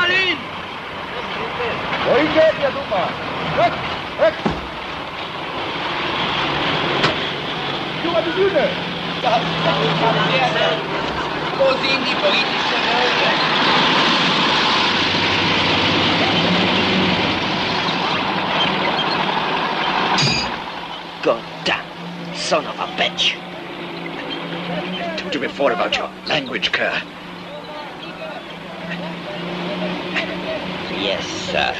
Berlin! Wohin geht ihr, super? Weg! Weg! Über die Bühne! Wo sind die politischen Leute? Goddamn son of a bitch. I told you before about your language, Kerr. Yes, sir.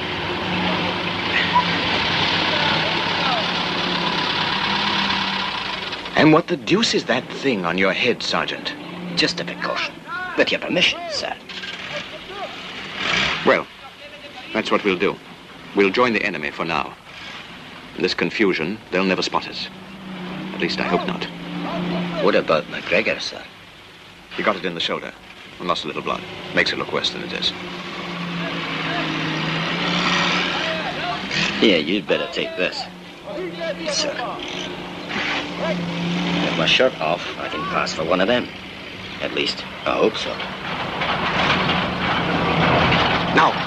And what the deuce is that thing on your head, Sergeant? Just a precaution. With your permission, sir. Well, that's what we'll do. We'll join the enemy for now. In this confusion, they'll never spot us. At least I hope not. What about McGregor, sir? He got it in the shoulder and lost a little blood. Makes it look worse than it is. Yeah, you'd better take this. Sir. With my shirt off, I can pass for one of them. At least, I hope so. Now!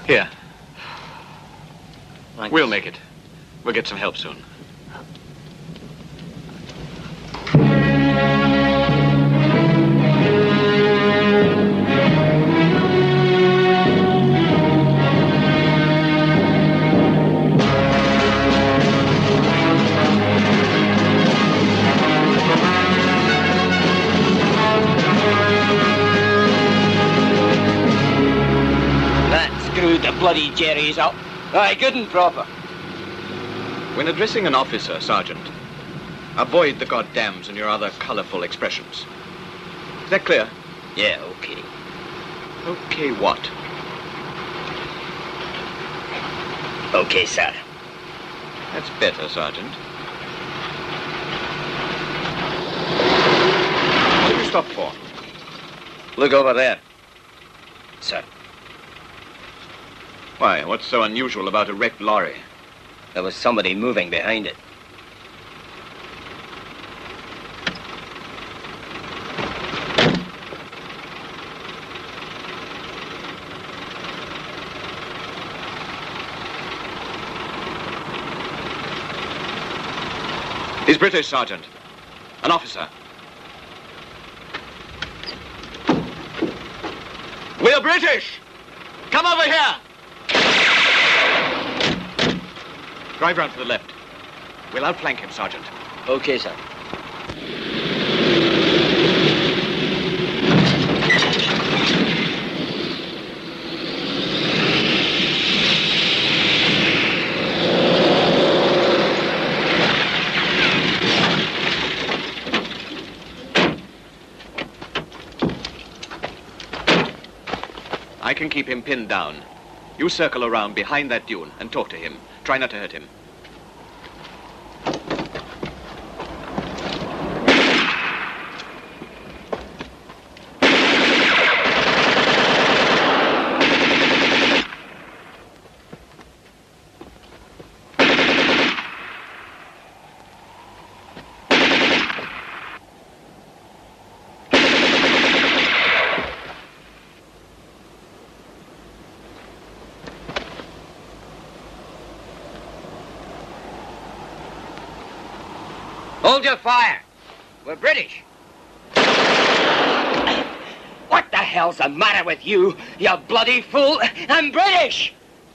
Here. Thanks. We'll make it. We'll get some help soon. The bloody jerry's up. Aye, good and proper. When addressing an officer, Sergeant, avoid the goddams and your other colourful expressions. Is that clear? Yeah, okay. Okay, what? Okay, sir. That's better, Sergeant. What did you stop for? Look over there. Sir. Why, what's so unusual about a wrecked lorry? There was somebody moving behind it. He's British, Sergeant. An officer. We're British! Come over here! Drive round to the left. We'll outflank him, Sergeant. Okay, sir. I can keep him pinned down. You circle around behind that dune and talk to him. Try not to hurt him. Hold your fire. We're British. What the hell's the matter with you, you bloody fool? I'm British!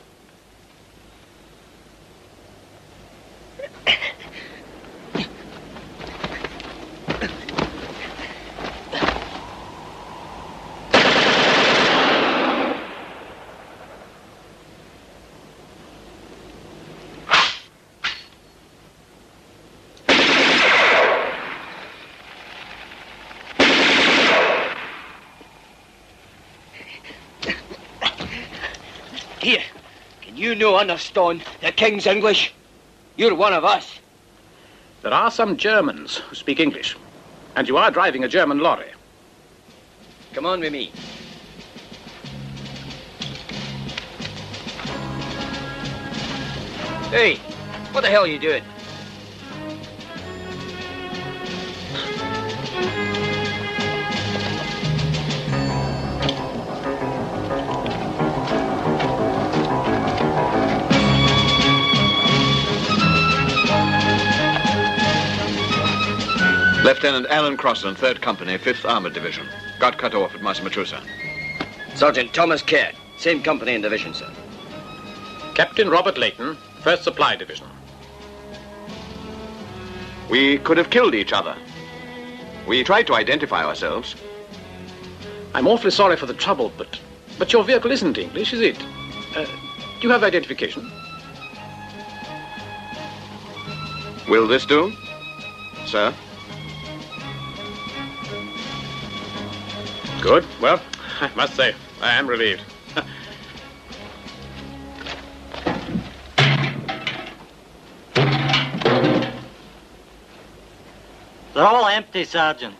Here, can you no understand the King's English? You're one of us. There are some Germans who speak English, and you are driving a German lorry. Come on with me. Hey, what the hell are you doing? Lieutenant Alan Crossland, 3rd Company, 5th Armored Division. Got cut off at Masamatrusa. Sergeant Thomas Caird, same company and division, sir. Captain Robert Layton, 1st Supply Division. We could have killed each other. We tried to identify ourselves. I'm awfully sorry for the trouble, but your vehicle isn't English, is it? Do you have identification? Will this do, sir? Good. Well, I must say, I am relieved. They're all empty, Sergeant.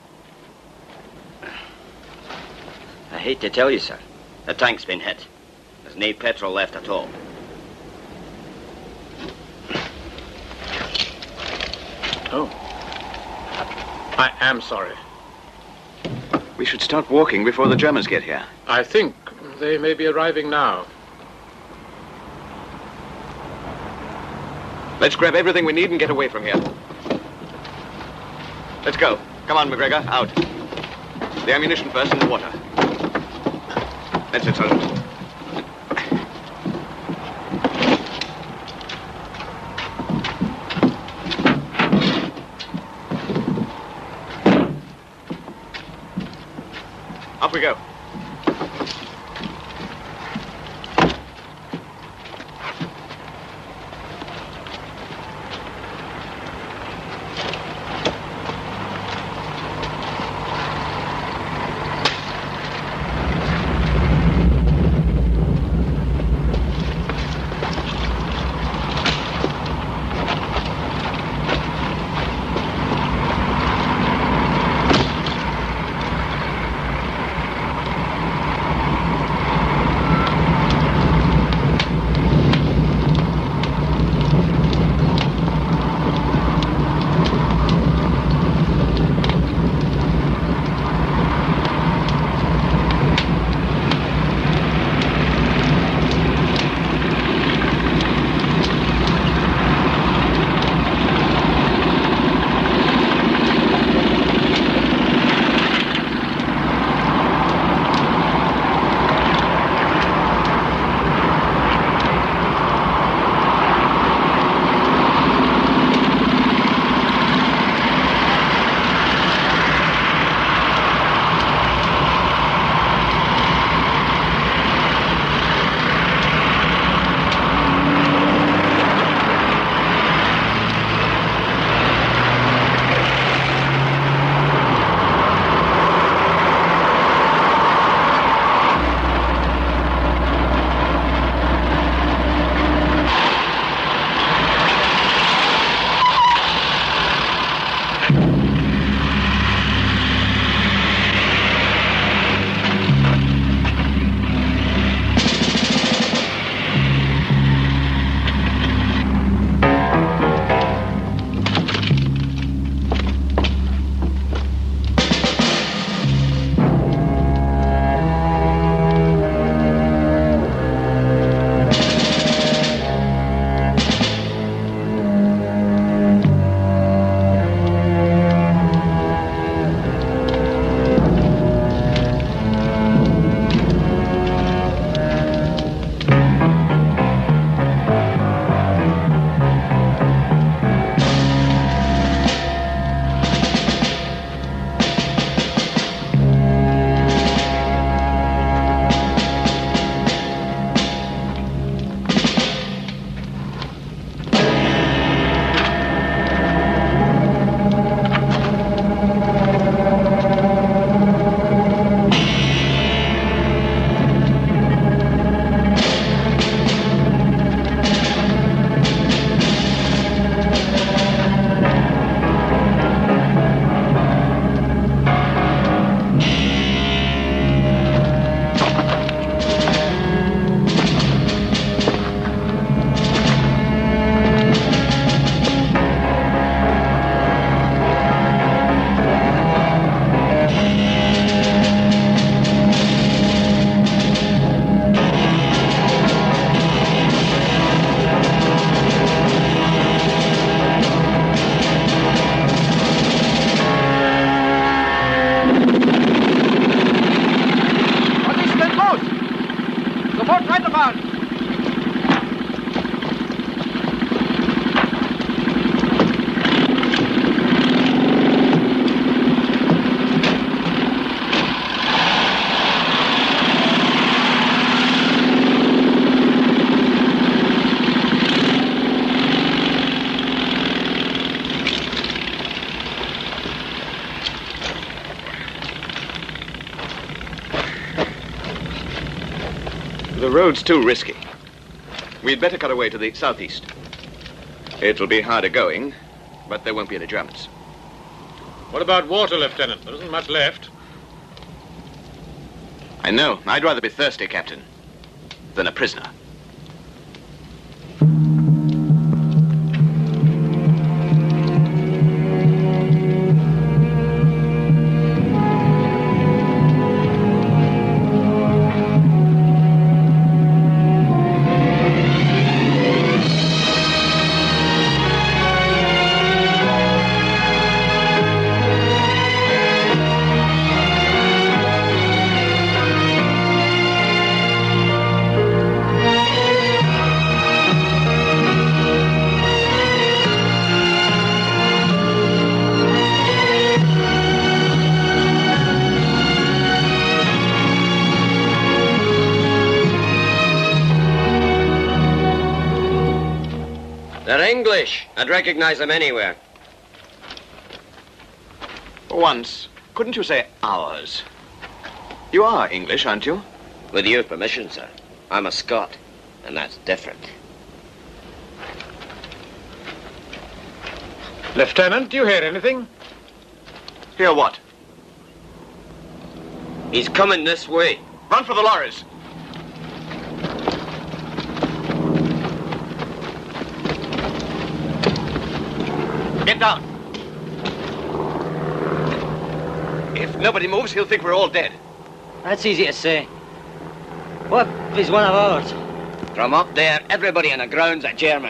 I hate to tell you, sir. The tank's been hit. There's no petrol left at all. Oh. I am sorry. We should start walking before the Germans get here. I think they may be arriving now. Let's grab everything we need and get away from here. Let's go. Come on, McGregor, out. The ammunition first and the water. That's it, Sergeant. Off we go. The road's too risky. We'd better cut away to the southeast. It'll be harder going, but there won't be any Germans. What about water, Lieutenant? There isn't much left. I know. I'd rather be thirsty, Captain, than a prisoner. English. I'd recognize them anywhere. For once, couldn't you say ours? You are English, aren't you? With your permission, sir. I'm a Scot, and that's different. Lieutenant, do you hear anything? Hear what? He's coming this way. Run for the lorries. Get down. If nobody moves, he'll think we're all dead. That's easy to say. What if he's one of ours? From up there, everybody on the ground's a German.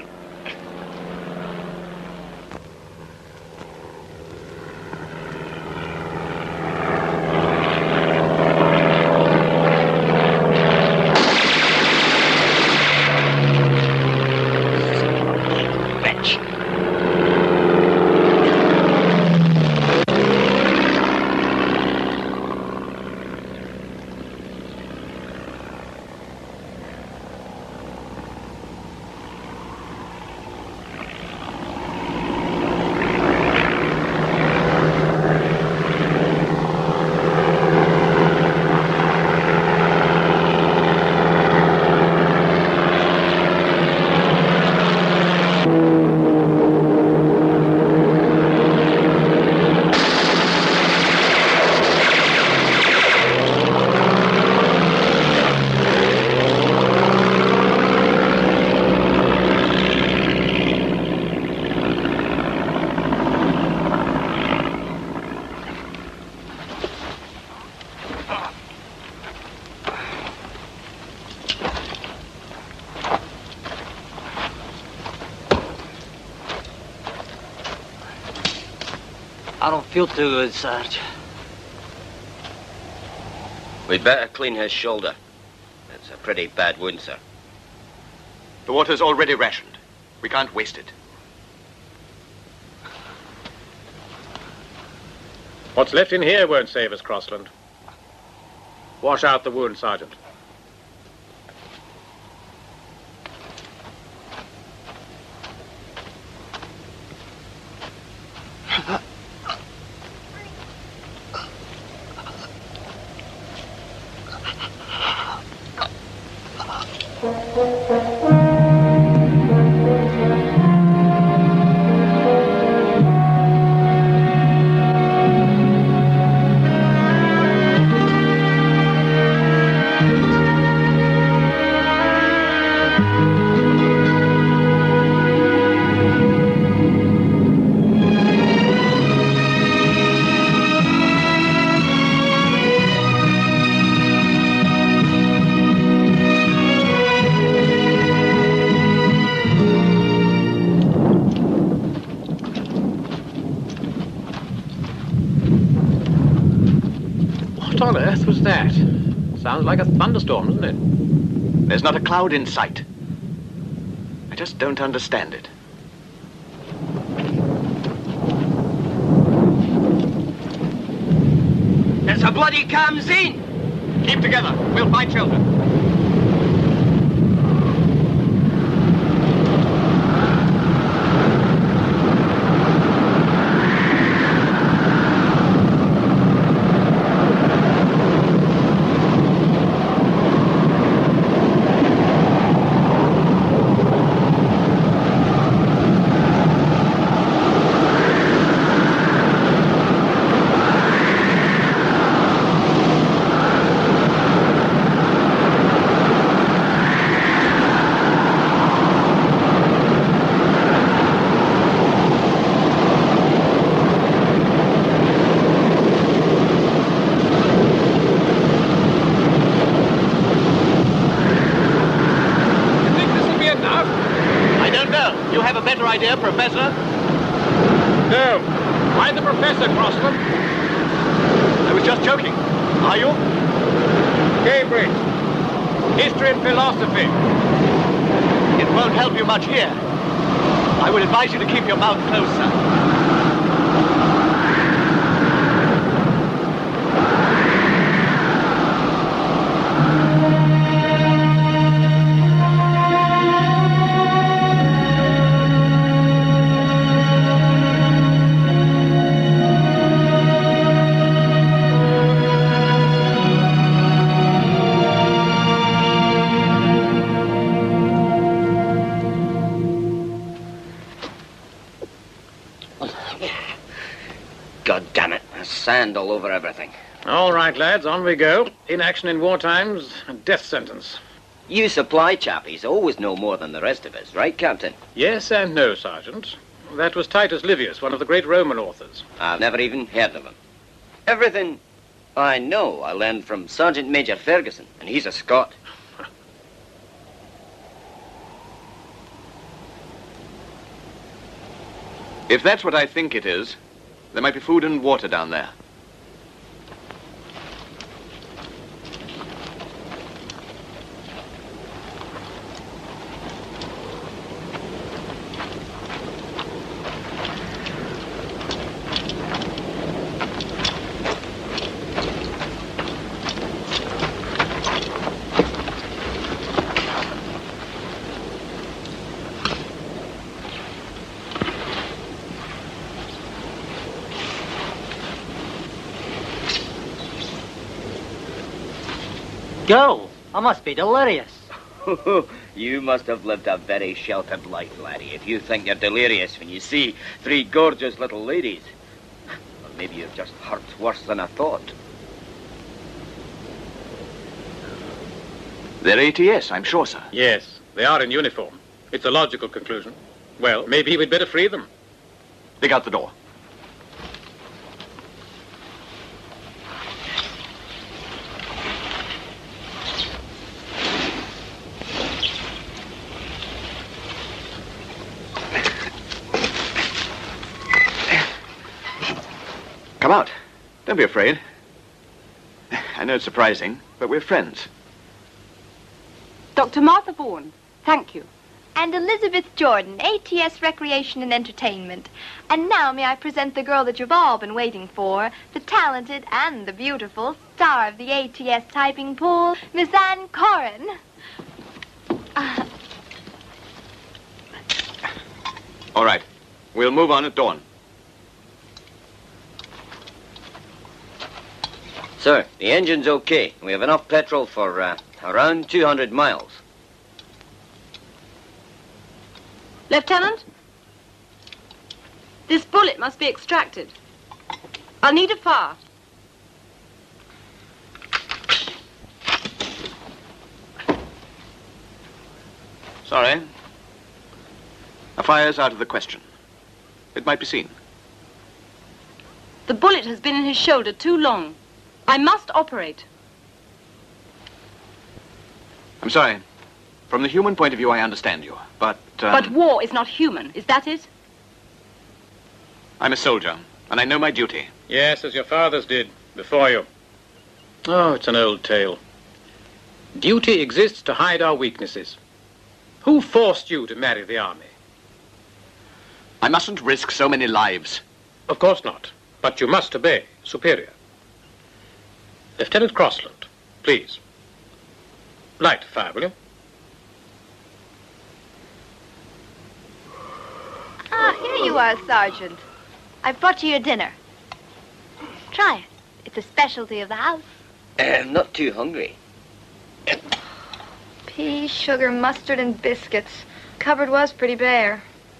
I don't feel too good, Sarge. We'd better clean his shoulder. It's a pretty bad wound, sir. The water's already rationed. We can't waste it. What's left in here won't save us, Crossland. Wash out the wound, Sergeant. What on earth was that? Sounds like a thunderstorm, doesn't it? There's not a cloud in sight. I just don't understand it. There's a bloody comes in! Keep together. We'll find shelter. Idea, Professor? No. I'm the Professor, Crossland. I was just joking. Are you? Cambridge. History and philosophy. It won't help you much here. I would advise you to keep your mouth closed, sir. sand all over everything. All right, lads, on we go. Inaction in war times, a death sentence. You supply chappies always know more than the rest of us, right, Captain? Yes and no, Sergeant. That was Titus Livius, one of the great Roman authors. I've never even heard of him. Everything I know I learned from Sergeant Major Ferguson, and he's a Scot. If that's what I think it is, there might be food and water down there. Go! I must be delirious. You must have lived a very sheltered life, laddie, if you think you're delirious when you see three gorgeous little ladies. Or maybe you've just hurt worse than I thought. They're ATS, I'm sure, sir. Yes, they are in uniform. It's a logical conclusion. Well, maybe we'd better free them. Dig out the door. Come out. Don't be afraid. I know it's surprising, but we're friends. Dr. Martha Vaughan, thank you. And Elizabeth Jordan, ATS Recreation and Entertainment. And now may I present the girl that you've all been waiting for, the talented and the beautiful star of the ATS typing pool, Miss Anne Corrin. All right. We'll move on at dawn. Sir, the engine's okay. We have enough petrol for around 200 miles. Lieutenant, this bullet must be extracted. I'll need a fire. Sorry. A fire's out of the question. It might be seen. The bullet has been in his shoulder too long. I must operate. I'm sorry. From the human point of view, I understand you. But, But war is not human, is that it? I'm a soldier, and I know my duty. Yes, as your fathers did, before you. Oh, it's an old tale. Duty exists to hide our weaknesses. Who forced you to marry the army? I mustn't risk so many lives. Of course not. But you must obey superior. Lieutenant Crossland, please. Light the fire, will you? Ah, here you are, Sergeant. I've brought you your dinner. Try it. It's a specialty of the house. I'm not too hungry. Pea, sugar, mustard, and biscuits. Cupboard was pretty bare.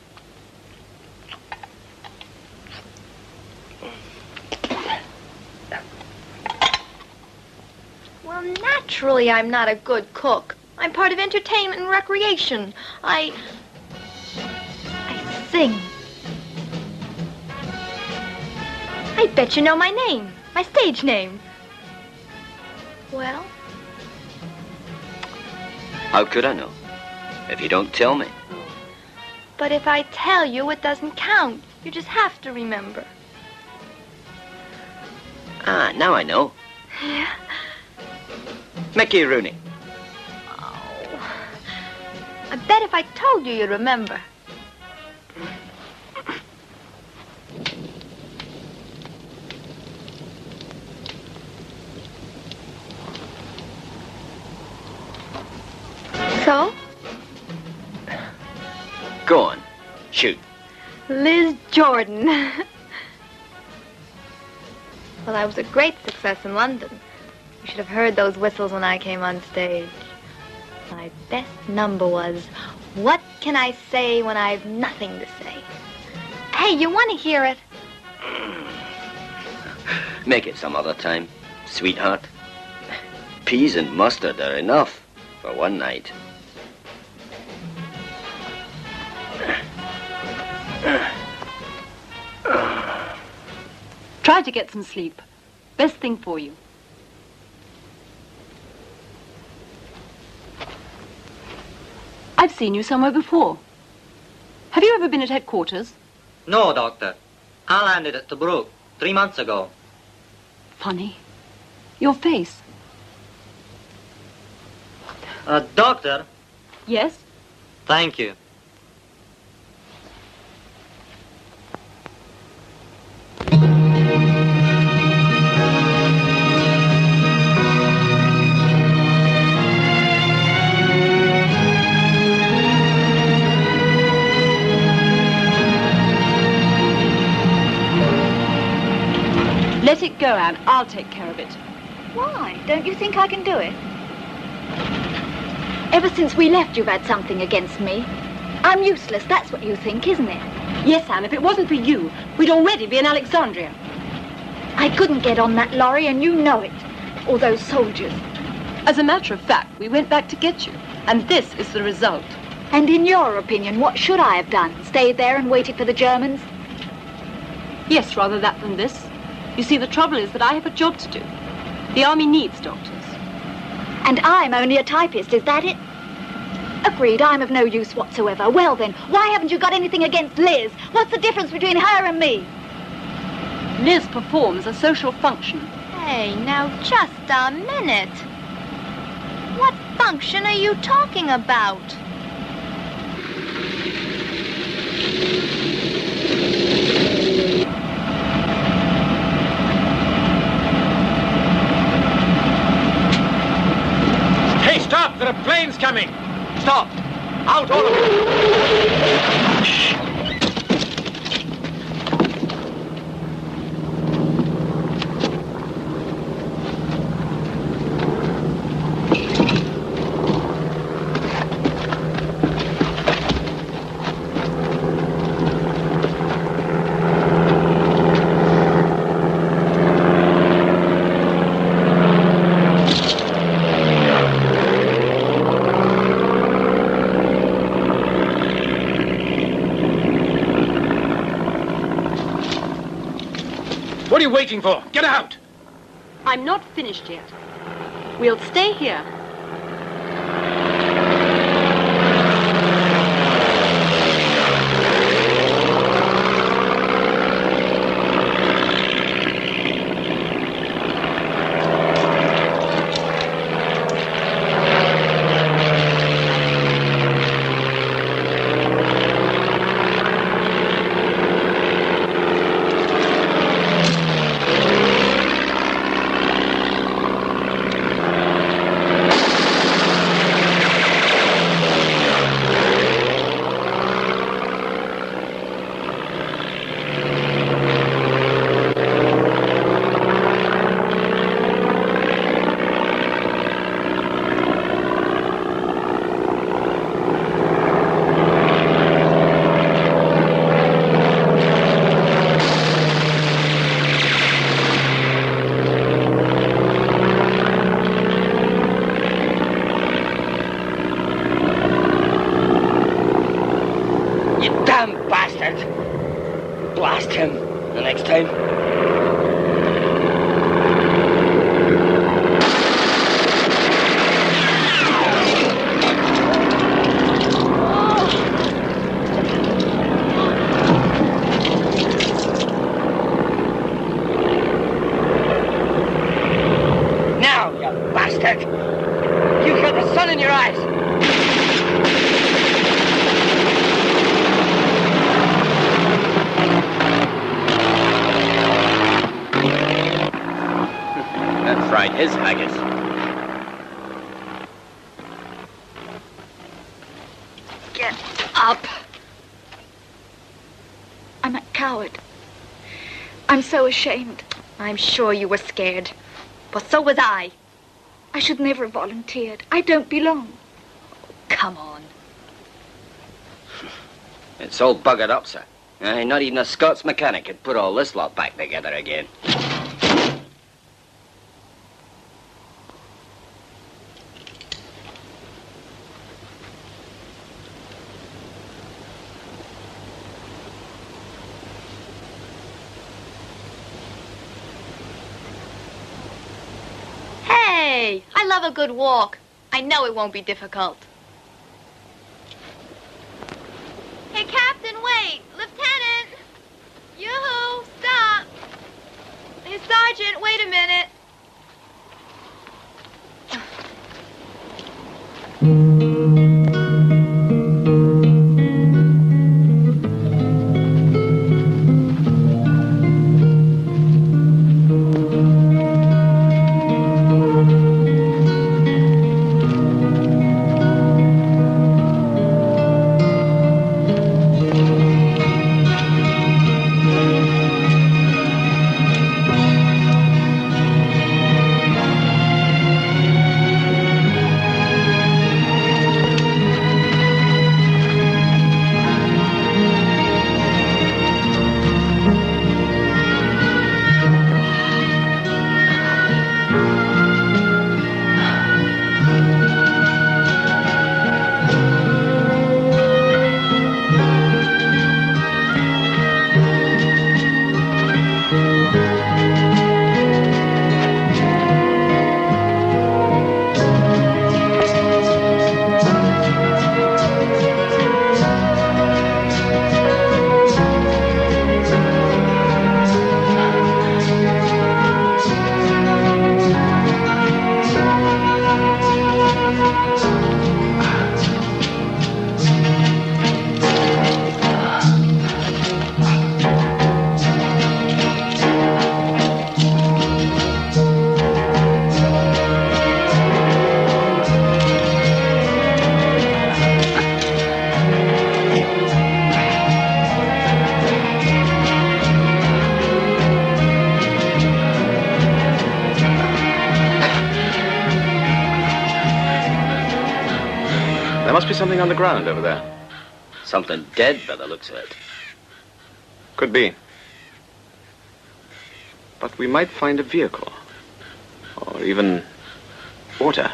Well, naturally, I'm not a good cook. I'm part of entertainment and recreation. I sing. I bet you know my name, my stage name. Well? How could I know? If you don't tell me. But if I tell you, it doesn't count. You just have to remember. Ah, now I know. Yeah. Mickey Rooney. Oh. I bet if I told you, you'd remember. So? Go on. Shoot. Liz Jordan. Well, I was a great success in London. You should have heard those whistles when I came on stage. My best number was, what can I say when I've nothing to say? Hey, you want to hear it? Make it some other time, sweetheart. Peas and mustard are enough for one night. Try to get some sleep. Best thing for you. I've seen you somewhere before. Have you ever been at headquarters? No, Doctor. I landed at Tobruk 3 months ago. Funny. Your face. Doctor? Yes? Thank you. Let it go, Anne. I'll take care of it. Why? Don't you think I can do it? Ever since we left, you've had something against me. I'm useless, that's what you think, isn't it? Yes, Anne. If it wasn't for you, we'd already be in Alexandria. I couldn't get on that lorry, and you know it. All those soldiers. As a matter of fact, we went back to get you. And this is the result. And in your opinion, what should I have done? Stayed there and waited for the Germans? Yes, rather that than this. You see, the trouble is that I have a job to do. The army needs doctors. And I'm only a typist, is that it? Agreed, I'm of no use whatsoever. Well then, why haven't you got anything against Liz? What's the difference between her and me? Liz performs a social function. Hey, now just a minute. What function are you talking about? Hey, stop! There are planes coming! Stop! Out, all of you! What are you waiting for? Get out! I'm not finished yet. We'll stay here. Blast him the next time. Now, you bastard! You've got the sun in your eyes! That fried his haggis. Get up. I'm a coward. I'm so ashamed. I'm sure you were scared. But so was I. I should never have volunteered. I don't belong. Come on. It's all buggered up, sir. Not even a Scots mechanic could put all this lot back together again. me. I love a good walk. I know it won't be difficult. Hey, Captain, wait! Lieutenant! Yoo-hoo! Stop! Hey, Sergeant, wait a minute. There must be something on the ground over there. Something dead by the looks of it. Could be. But we might find a vehicle. Or even water.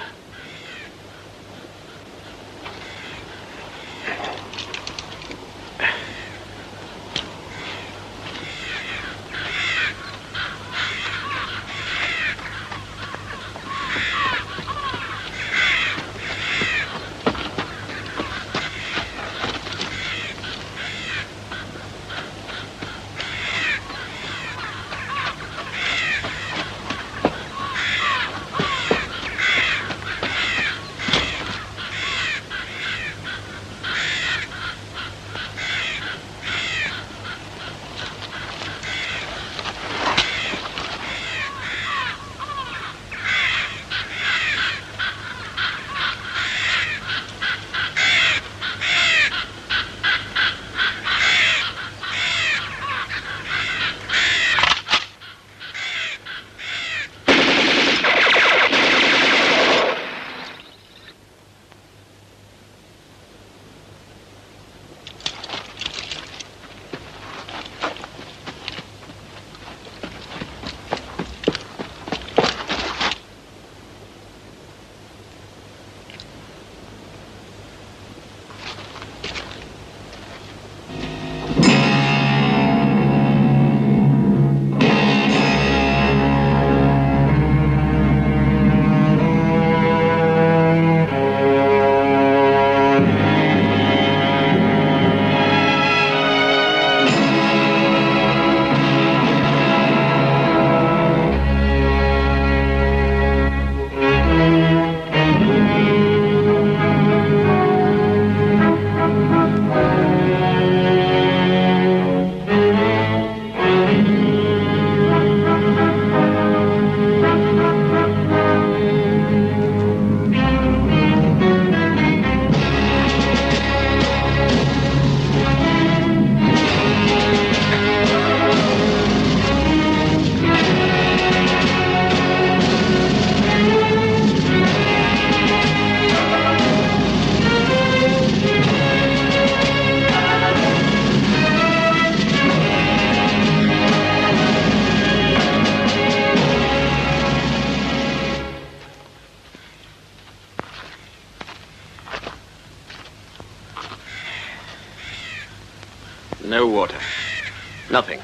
No water. Nothing.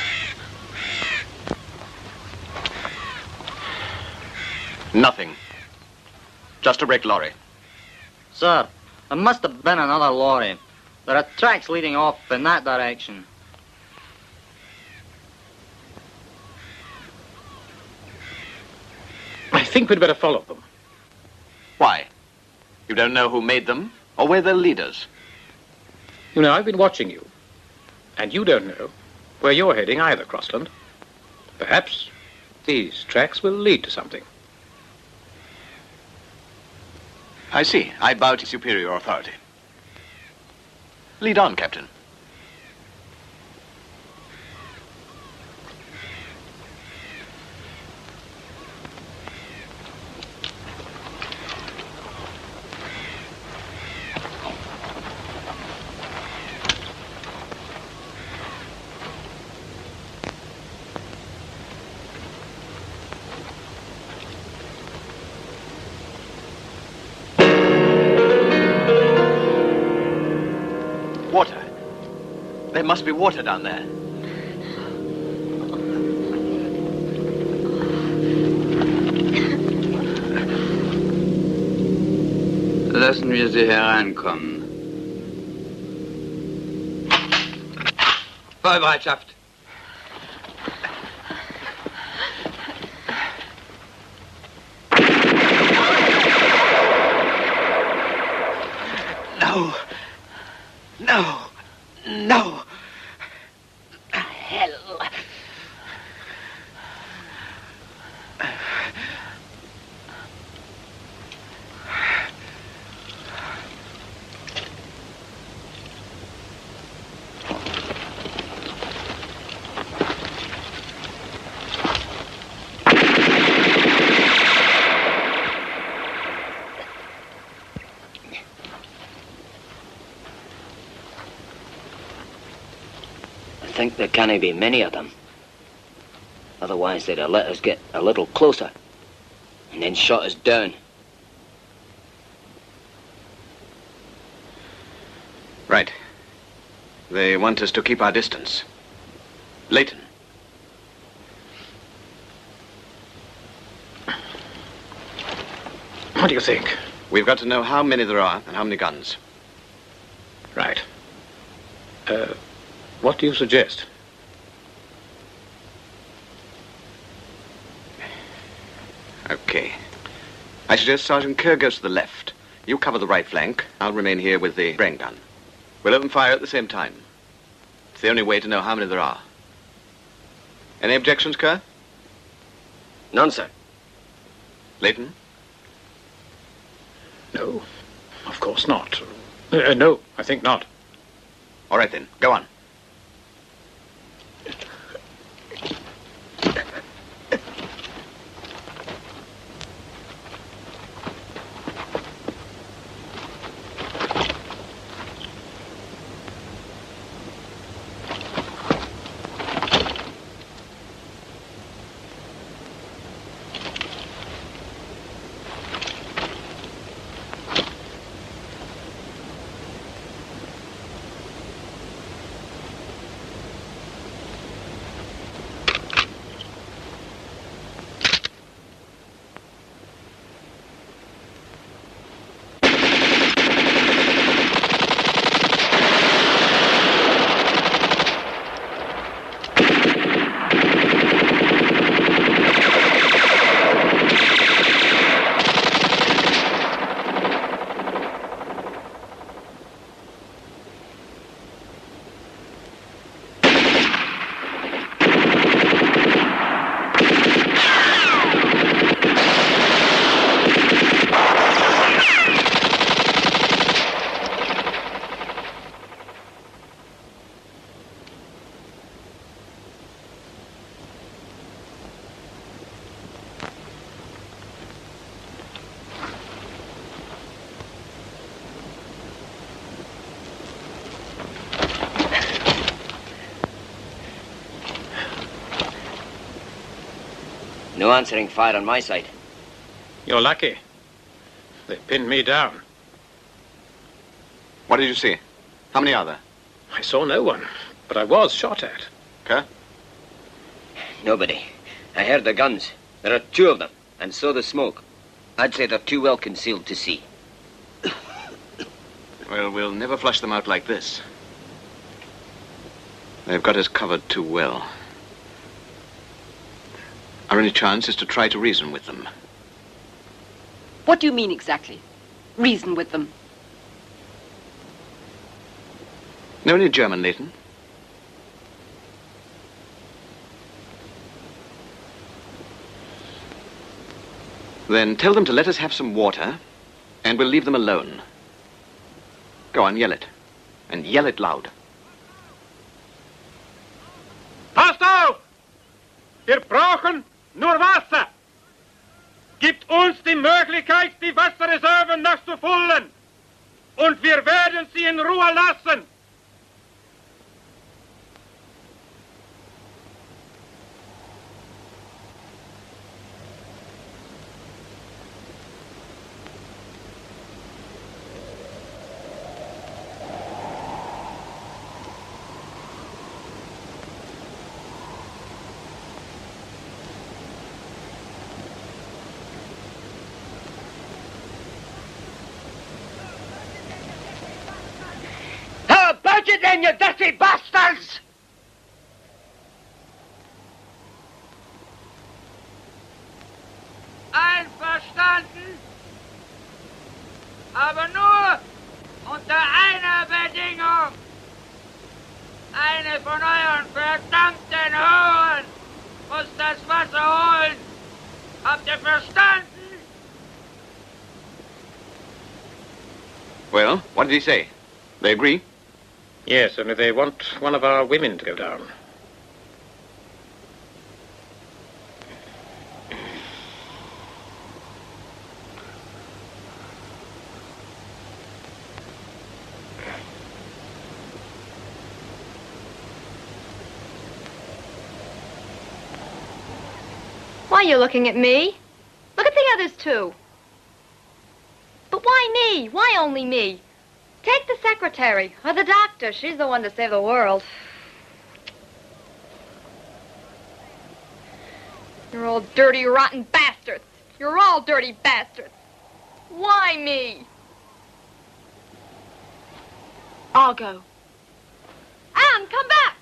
Nothing. Just a wrecked lorry. Sir, it must have been another lorry. There are tracks leading off in that direction. I think we'd better follow them. Why? You don't know who made them or where their leaders? You know, I've been watching you. And you don't know where you're heading either, Crossland. Perhaps these tracks will lead to something. I see. I bow to superior authority. Lead on, Captain. Water. There must be water down there. Lassen wir sie hereinkommen. Vollbereitschaft. No. No. No. Hell. I think there can't be many of them. Otherwise they'd have let us get a little closer and then shot us down. Right. They want us to keep our distance. Leighton. What do you think? We've got to know how many there are and how many guns. Right. What do you suggest? Okay. I suggest Sergeant Kerr goes to the left. You cover the right flank. I'll remain here with the brain gun. We'll open fire at the same time. It's the only way to know how many there are. Any objections, Kerr? None, sir. Leighton? No, of course not. No, I think not. All right, then. Go on. No answering fire on my side. You're lucky. They pinned me down. What did you see? How many are there? I saw no one, but I was shot at. Kerr? Nobody. I heard the guns. There are 2 of them, and so the smoke. I'd say they're too well concealed to see. Well, we'll never flush them out like this. They've got us covered too well. Our only chance is to try to reason with them. What do you mean exactly? Reason with them. Know any German, Leighton? Then tell them to let us have some water, and we'll leave them alone. Go on, yell it. And yell it loud. Passt auf! Wir brauchen nur Wasser. Gibt uns die Möglichkeit, die Wasserreserven nachzufüllen. Und wir werden sie in Ruhe lassen. Budge then, you dirty bastards! Einverstanden, aber nur unter einer Bedingung. Eine von euren verdammten Huren muss das Wasser holen. Habt ihr verstanden? Well, what did he say? They agree? Yes, only they want one of our women to go down. Why are you looking at me? Look at the others, too. But why me? Why only me? Take the secretary, or the doctor. She's the one to save the world. You're all dirty, rotten bastards. You're all dirty bastards. Why me? I'll go. Anne, come back!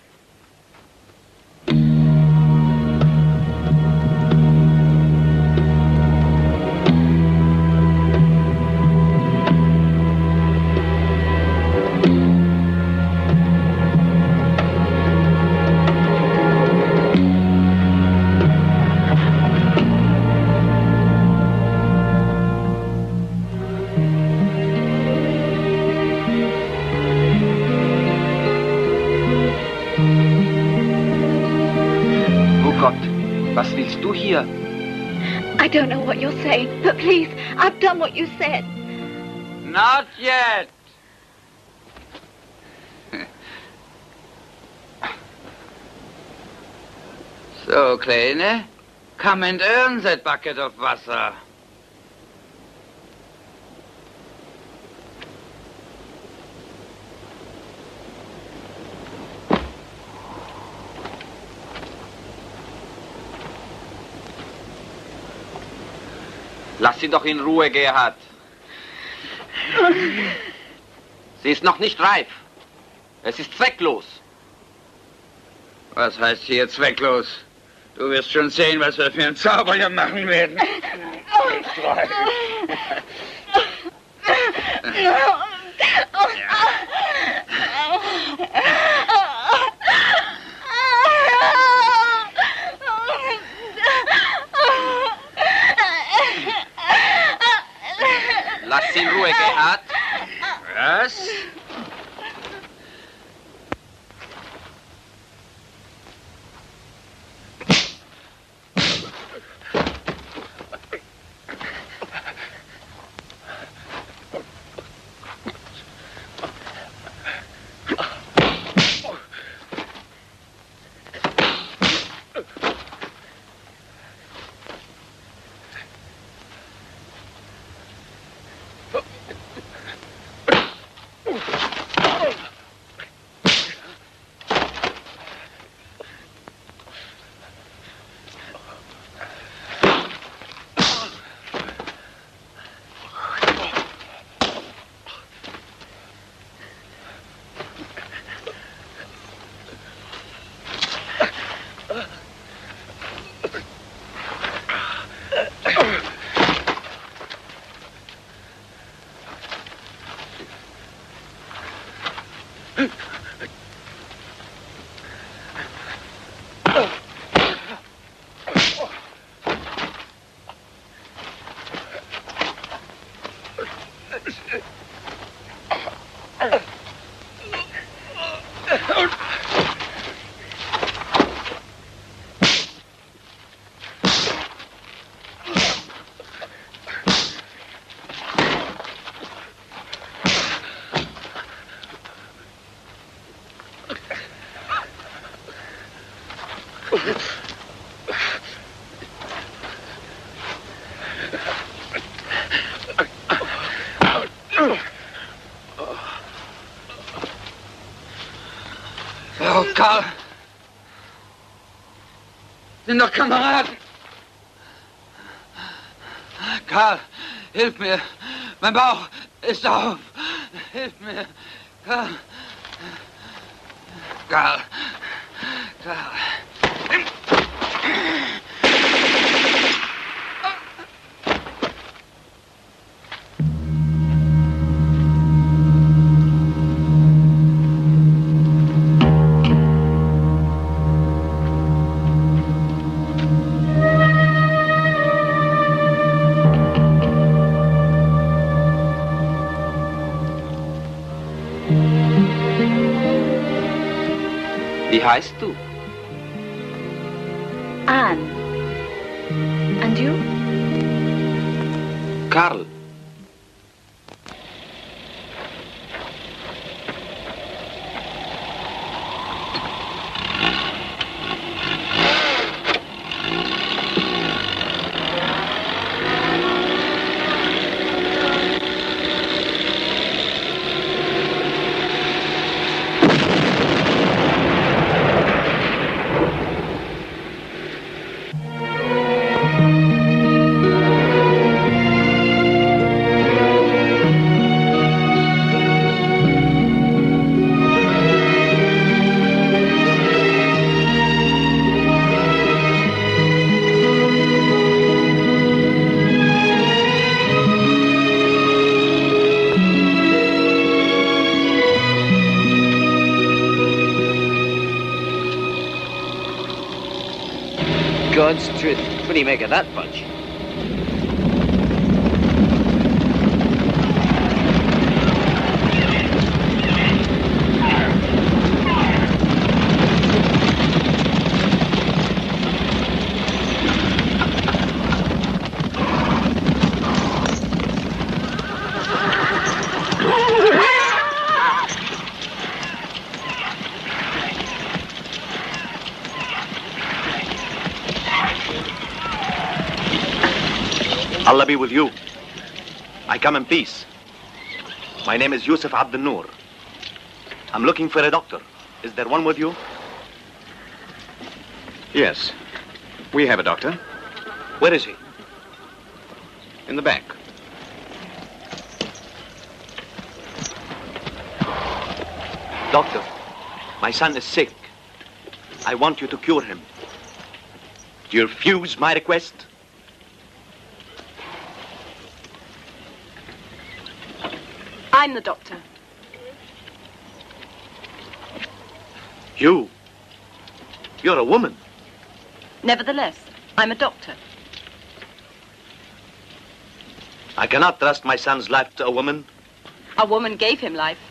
Was willst du hier? I don't know what you're saying, but please, I've done what you said. Not yet. So, Kleine, come and earn that bucket of Wasser. Lass sie doch in Ruhe, Gerhard. Sie ist noch nicht reif. Es ist zwecklos. Was heißt hier zwecklos? Du wirst schon sehen, was wir für einen Zauber hier machen werden. Lass sie in Ruhe, Gerhard. Was? Oh, Karl! Sind doch Kameraden! Karl, hilf mir! Mein Bauch ist auf! Hilf mir! Karl! Karl! Karl! Wie heißt du? Anne. And you? Karl. God's truth. What do you make of that bunch? Allah be with you. I come in peace. My name is Yusuf Abdel Noor. I'm looking for a doctor. Is there one with you? Yes. We have a doctor. Where is he? In the back. Doctor, my son is sick. I want you to cure him. Do you refuse my request? I'm the doctor. You're a woman. Nevertheless, I'm a doctor. I cannot trust my son's life to a woman. A woman gave him life.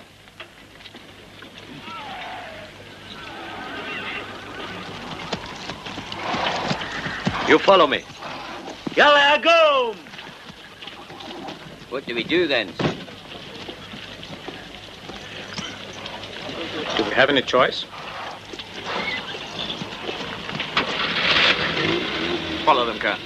You follow me. Yalla, go! What do we do then? Do we have any choice? Follow them, Colonel.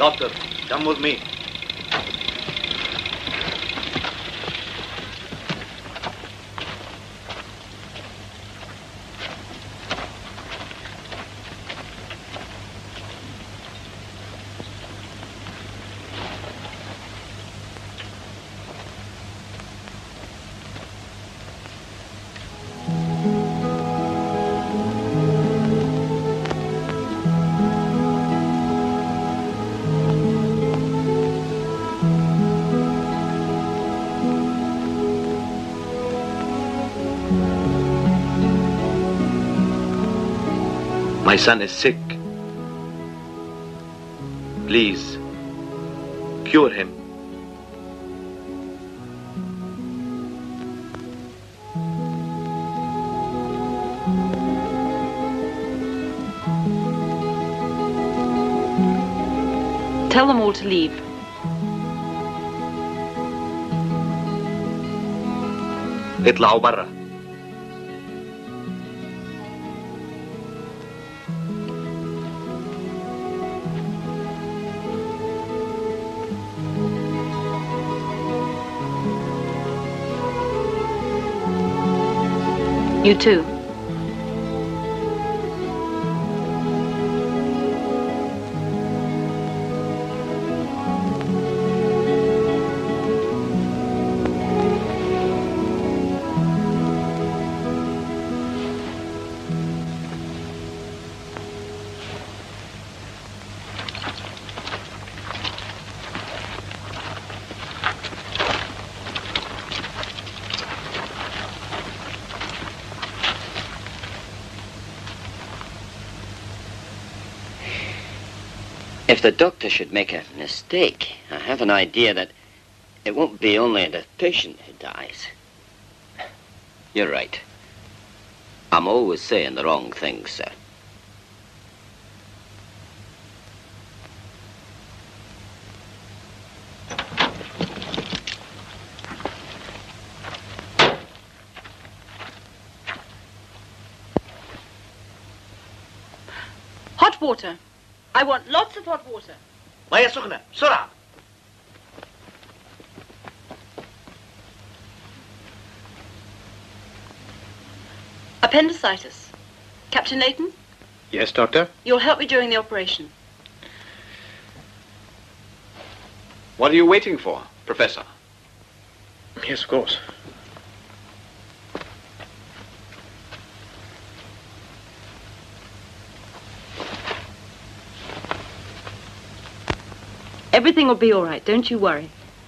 Doctor, come with me. My son is sick. Please, cure him. Tell them all to leave. اطلعوا برا. You too. If the doctor should make a mistake, I have an idea that it won't be only the patient who dies. You're right. I'm always saying the wrong things, sir. Hot water. I want lots of hot water. مية سخنة بسرعة. Appendicitis. Captain Layton? Yes, Doctor? You'll help me during the operation. What are you waiting for, Professor? Yes, of course. Everything will be all right, don't you worry.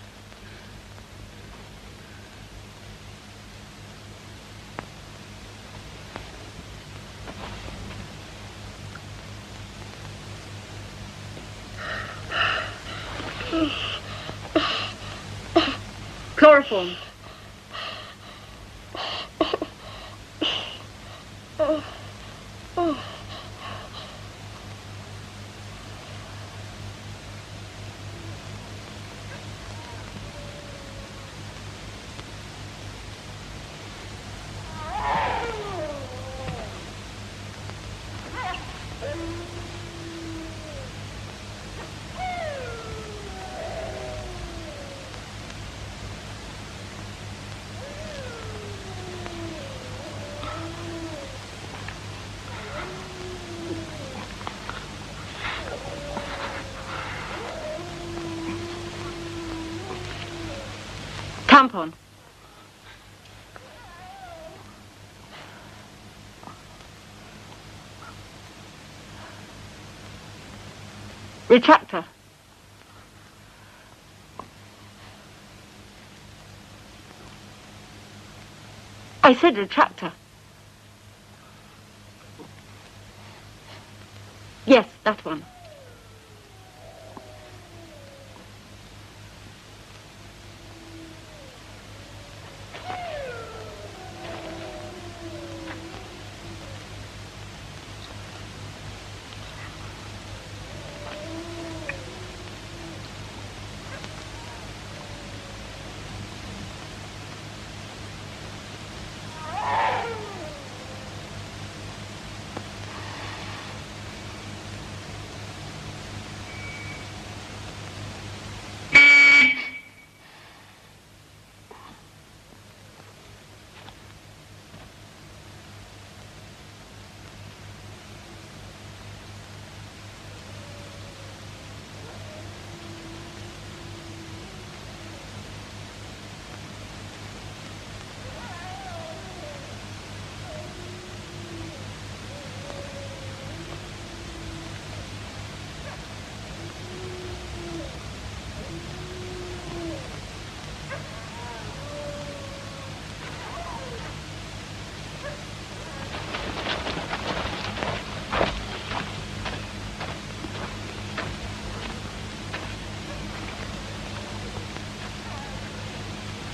Chloroform. Tampon. Retractor. I said retractor. Yes, that one.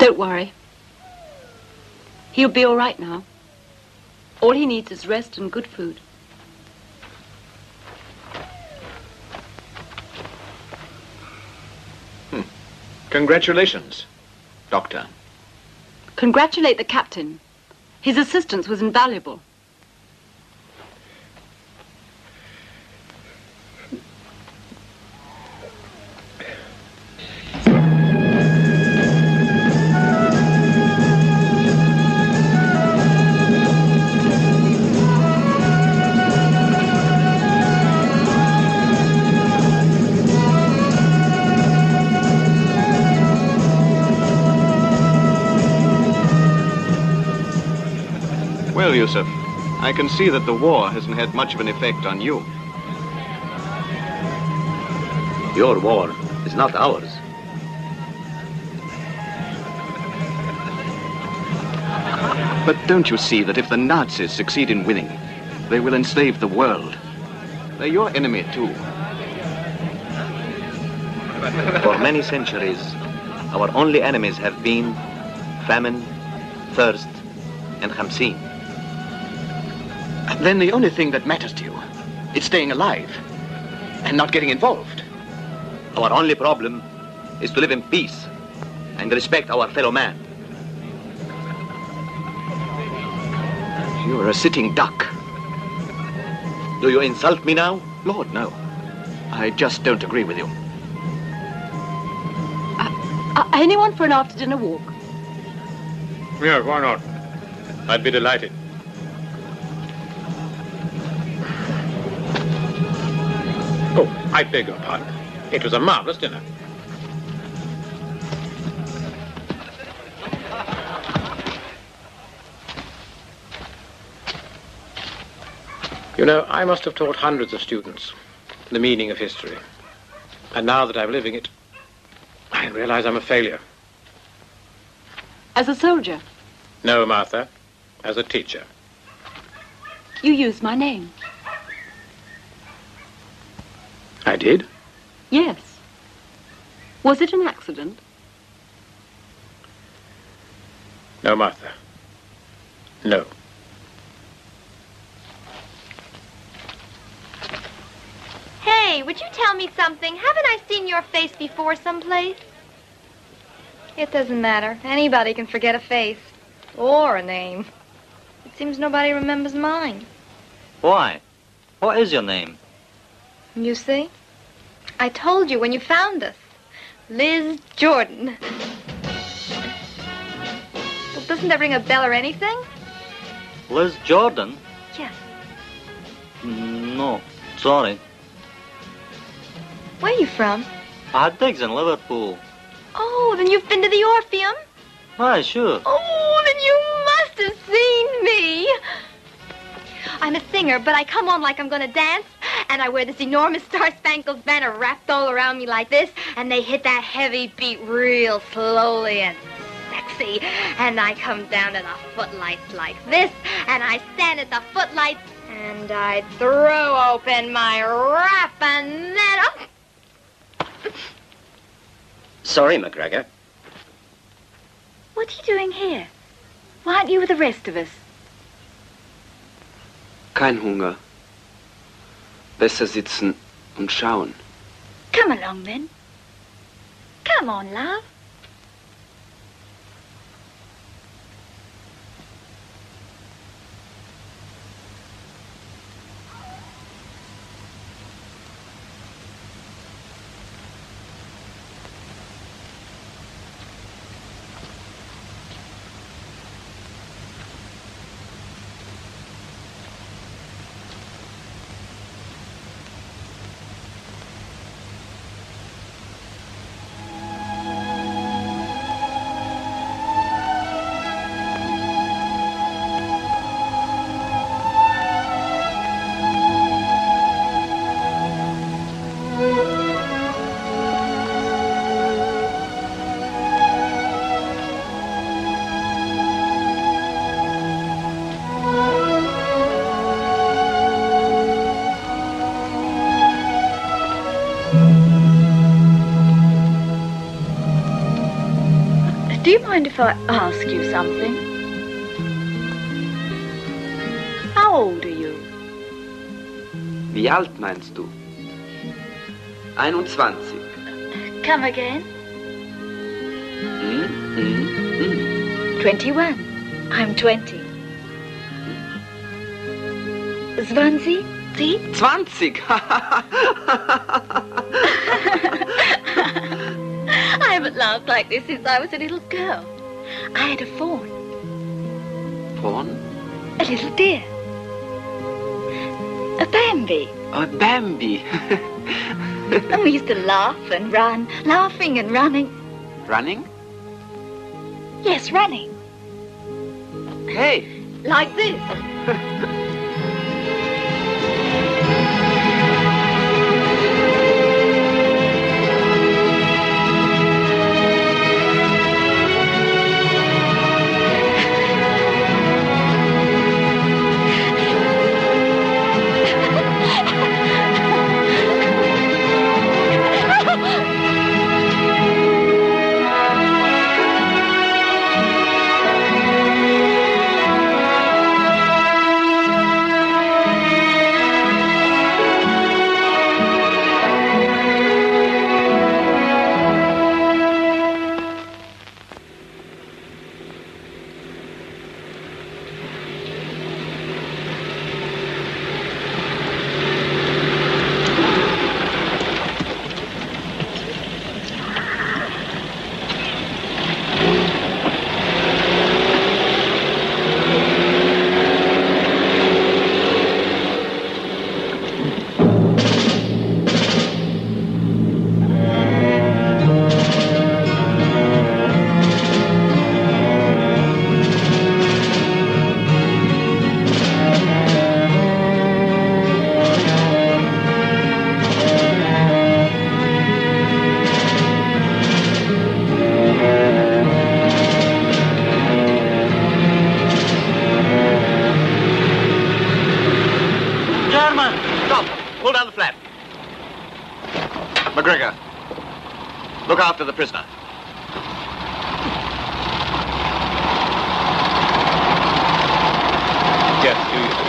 Don't worry. He'll be all right now. All he needs is rest and good food. Congratulations, Doctor. Congratulate the captain. His assistance was invaluable. Well, Yusuf, I can see that the war hasn't had much of an effect on you. Your war is not ours. But don't you see that if the Nazis succeed in winning, they will enslave the world? They're your enemy, too. For many centuries, our only enemies have been famine, thirst, and Khamsin. Then the only thing that matters to you is staying alive and not getting involved. Our only problem is to live in peace and respect our fellow man. You're a sitting duck. Do you insult me now? Lord, no. I just don't agree with you. Anyone for an after-dinner walk? Yes, why not? I'd be delighted. Oh, I beg your pardon. It was a marvelous dinner. You know, I must have taught hundreds of students the meaning of history. And now that I'm living it, I realize I'm a failure. As a soldier? No, Martha. As a teacher. You used my name. I did? Yes. Was it an accident? No, Martha. No. Hey, would you tell me something? Haven't I seen your face before someplace? It doesn't matter. Anybody can forget a face. Or a name. It seems nobody remembers mine. Why? What is your name? You see? I told you when you found us. Liz Jordan. Well, doesn't that ring a bell or anything? Liz Jordan? Yes. No, sorry. Where are you from? I had digs in Liverpool. Oh, then you've been to the Orpheum? Why, sure. Oh, then you must have seen me. I'm a singer, but I come on like I'm going to dance, and I wear this enormous star-spangled banner wrapped all around me like this, and they hit that heavy beat real slowly and sexy, and I come down to the footlights like this, and I stand at the footlights, and I throw open my wrap, and then... Oh. Sorry, McGregor. What are you doing here? Why aren't you with the rest of us? Kein Hunger. Besser sitzen und schauen. Come along, then. Come on, love. if I ask you something? How old are you? Wie alt meinst du? 21. Come again? 21. I'm 20. 20? Sie? 20! I haven't laughed like this since I was a little girl. I had a fawn. Fawn? A little deer. A Bambi. A Bambi. And we used to laugh and run, laughing and running. Running? Yes, running. Hey! Like this. McGregor, look after the prisoner. Yes, you.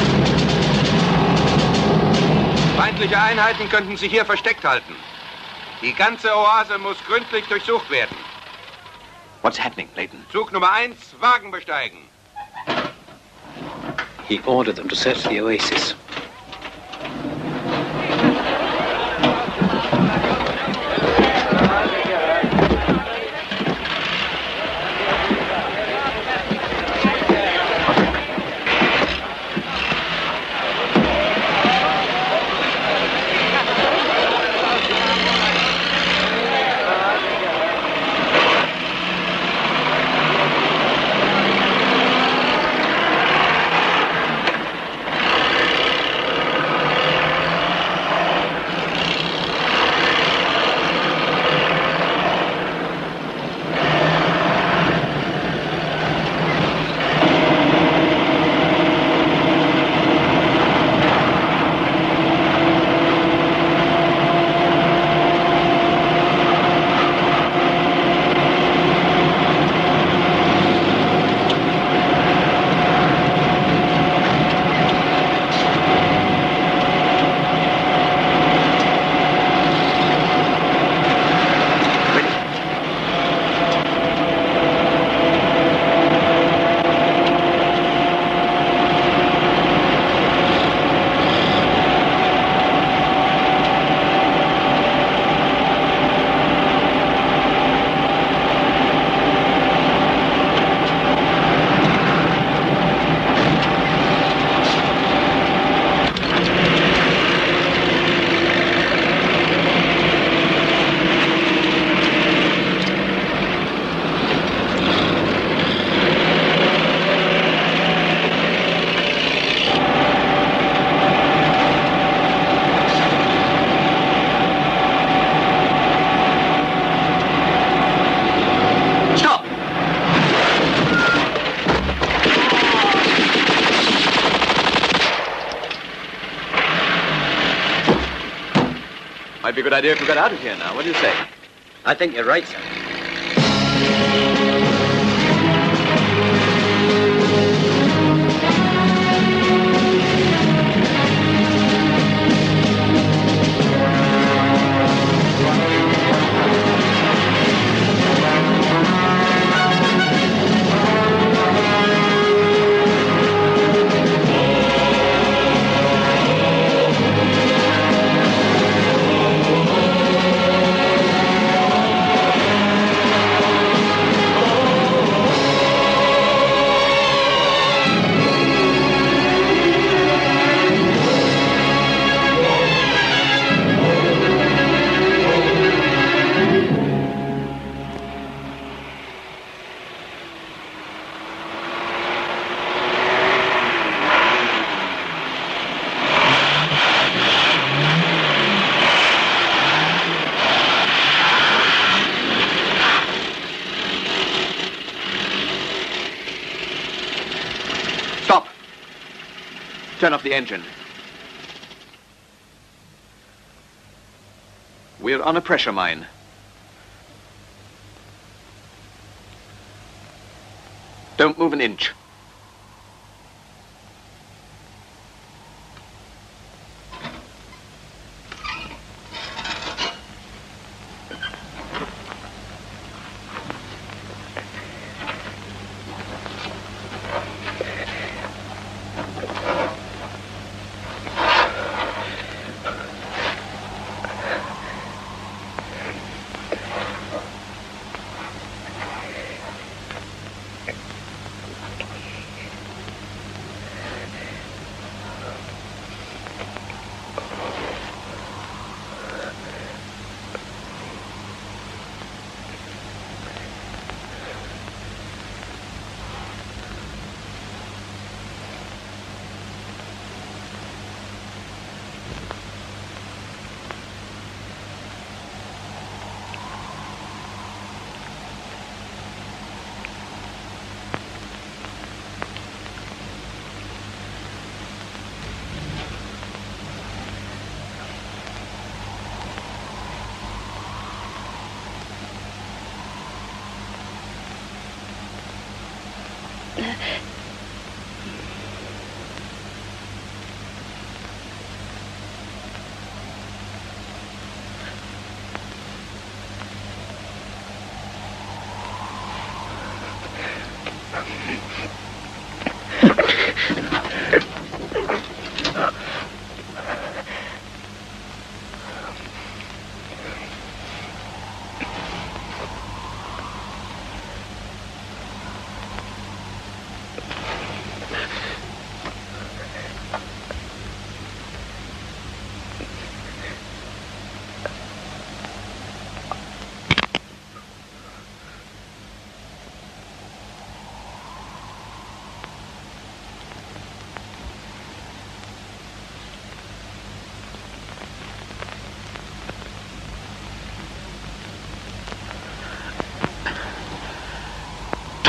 Feindliche Einheiten könnten sich hier versteckt halten. Die ganze Oase muss gründlich durchsucht werden. What's happening, Leighton? Zug Nummer 1, Wagen besteigen. He ordered them to search the oasis. Might be a good idea if we got out of here now. What do you say? I think you're right, sir. Turn off the engine. We're on a pressure mine. Don't move an inch.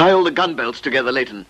Tie all the gun belts together, Leighton.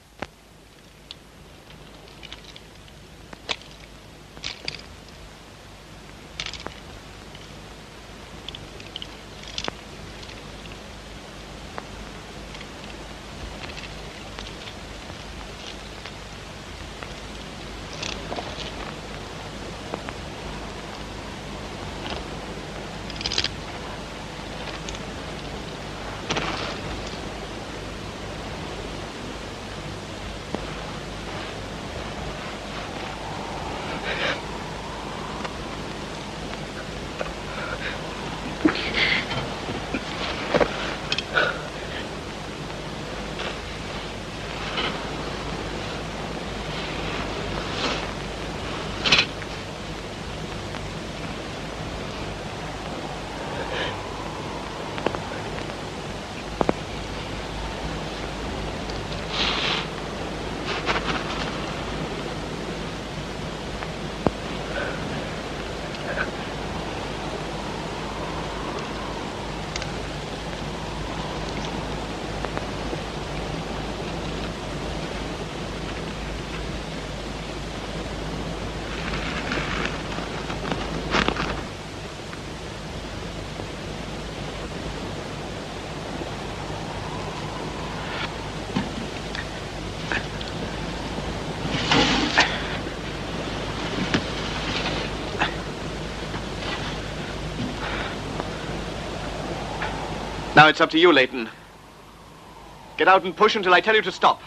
Now it's up to you, Leighton. Get out and push until I tell you to stop.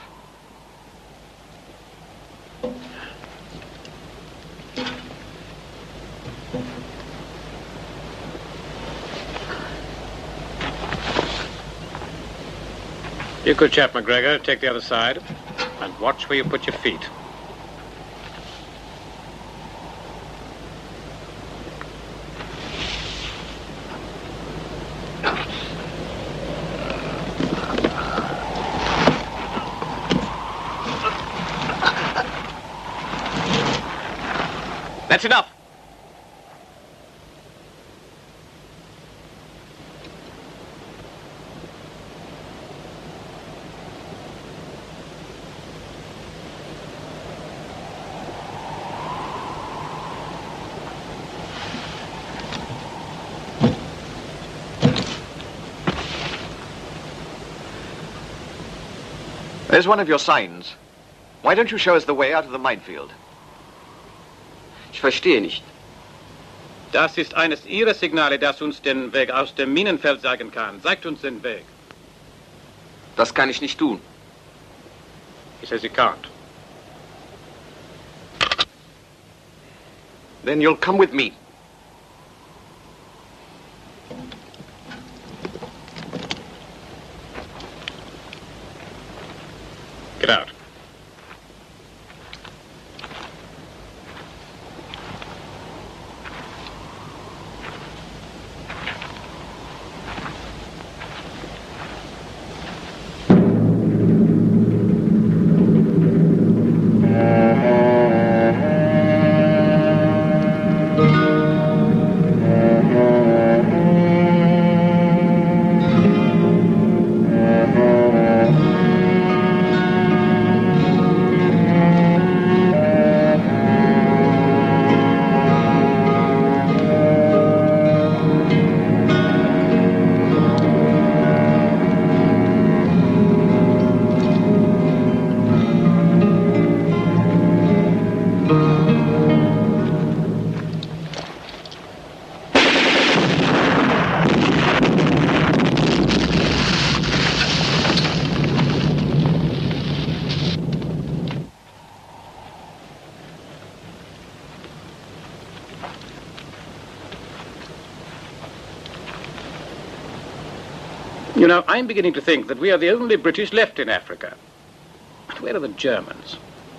You good chap, McGregor. Take the other side. And watch where you put your feet. That's enough. There's one of your signs. Why don't you show us the way out of the minefield? Ich verstehe nicht. Das ist eines Ihrer Signale, das uns den Weg aus dem Minenfeld sagen kann. Zeigt uns den Weg. Das kann ich nicht tun. He says he can't. Then you'll come with me. Get out. You know, I'm beginning to think that we are the only British left in Africa. But where are the Germans?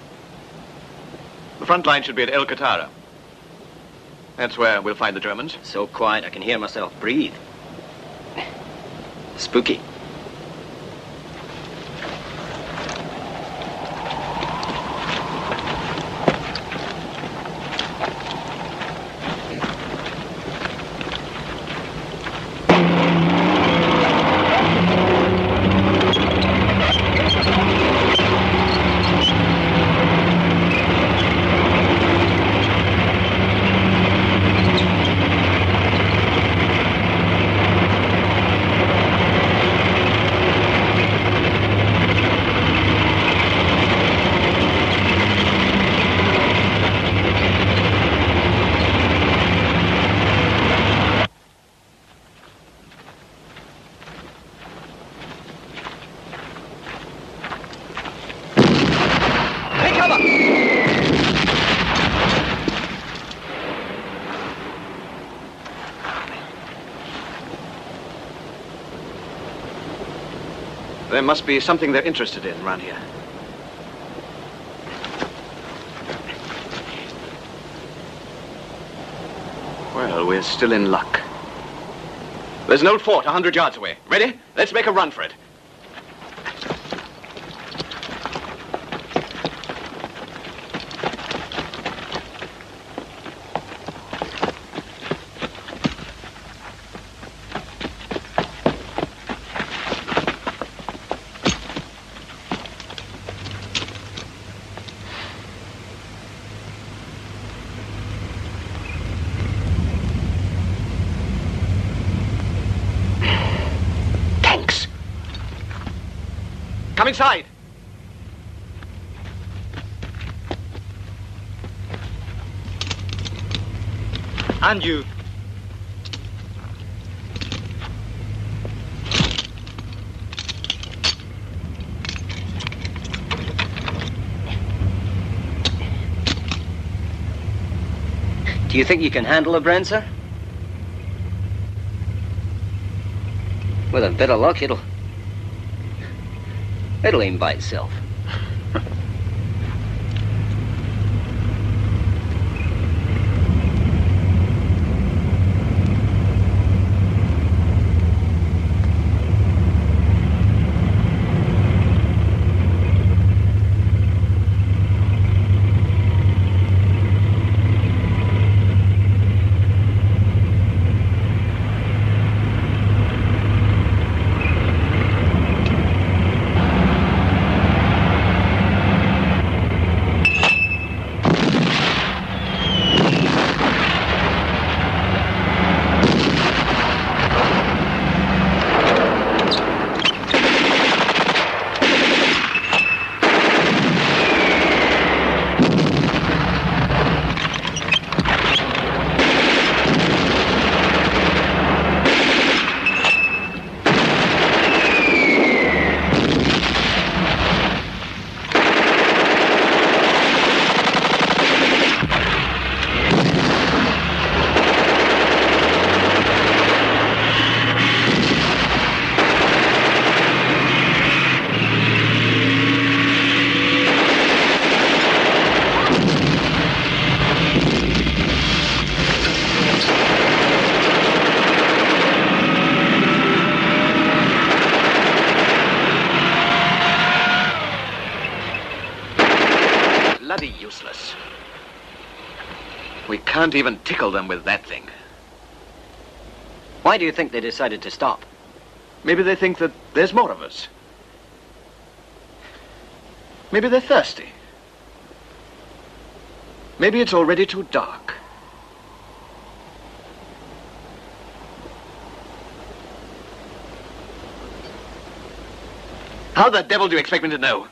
The front line should be at El Katara. That's where we'll find the Germans. So quiet I can hear myself breathe. Spooky. There must be something they're interested in around here. Well, we're still in luck. There's an old fort 100 yards away. Ready? Let's make a run for it. Come inside. And you. Do you think you can handle a brand, sir? With a bit of luck, it'll aim by itself. Useless. We can't even tickle them with that thing. Why do you think they decided to stop? Maybe they think that there's more of us. Maybe they're thirsty. Maybe it's already too dark. How the devil do you expect me to know?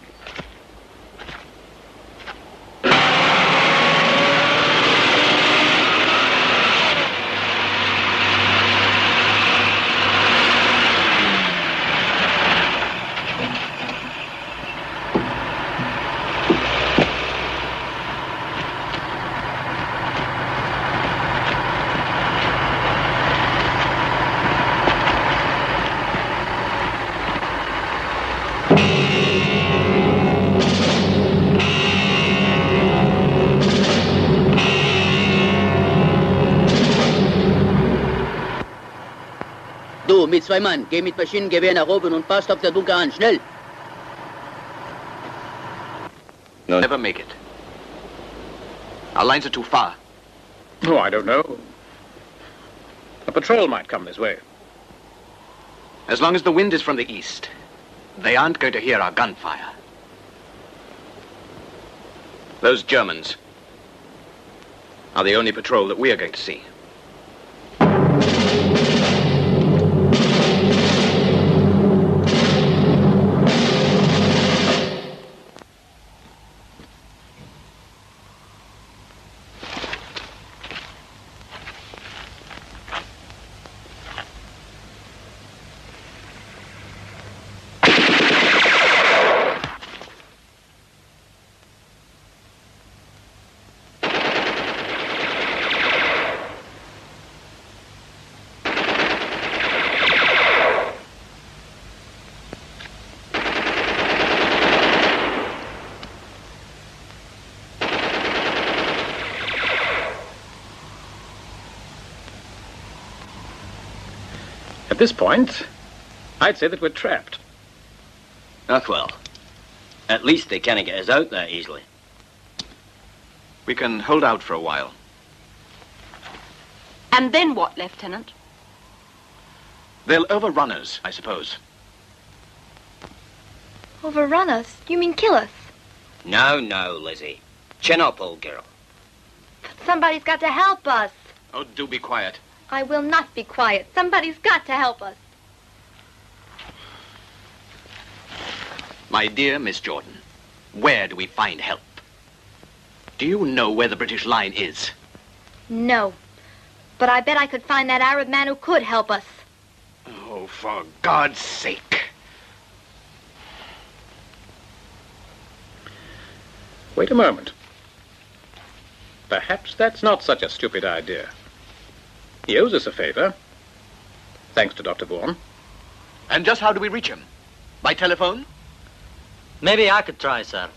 Du, mit 2 Mann, geh mit Maschinengewehr nach oben und passt auf der Bunker an, schnell! No. Never make it. Our lines are too far. Oh, I don't know. A patrol might come this way. As long as the wind is from the east, they aren't going to hear our gunfire. Those Germans are the only patrol that we are going to see. At this point, I'd say that we're trapped. Oh, well. At least they can't get us out that easily. We can hold out for a while. And then what, Lieutenant? They'll overrun us, I suppose. Overrun us? You mean kill us? No, Lizzie. Chin up, old girl. But somebody's got to help us. Oh, do be quiet. I will not be quiet. Somebody's got to help us. My dear Miss Jordan, where do we find help? Do you know where the British line is? No. But I bet I could find that Arab man who could help us. Oh, for God's sake. Wait a moment. Perhaps that's not such a stupid idea. He owes us a favor, thanks to Dr. Vaughan. And just how do we reach him? By telephone? Maybe I could try, sir.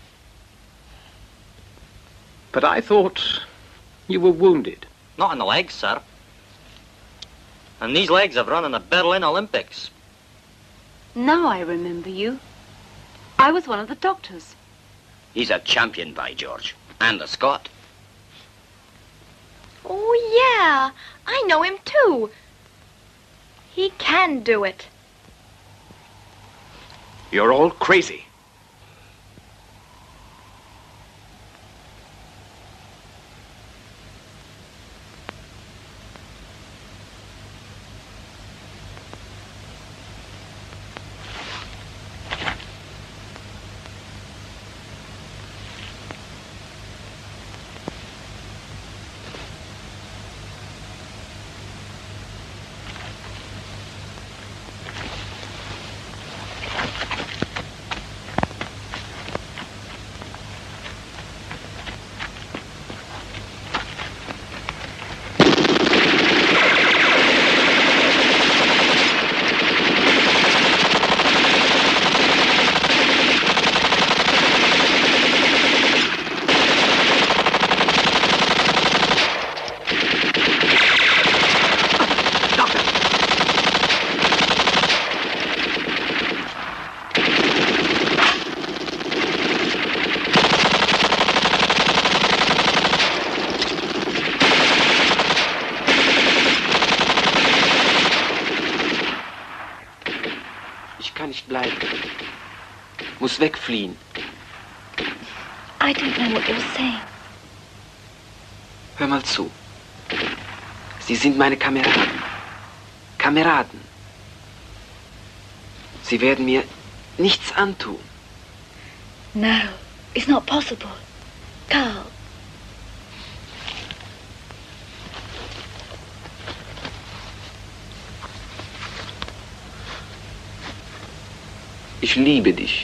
But I thought you were wounded. Not in the legs, sir. And these legs have run in the Berlin Olympics. Now I remember you. I was one of the doctors. He's a champion, by George. And a Scot. Oh, yeah. I know him, too. He can do it. You're all crazy. Muss wegfliehen. I don't know what you're saying. Hör mal zu. Sie sind meine Kameraden. Kameraden. Sie werden mir nichts antun. No, it's not possible. Carl. Ich liebe dich.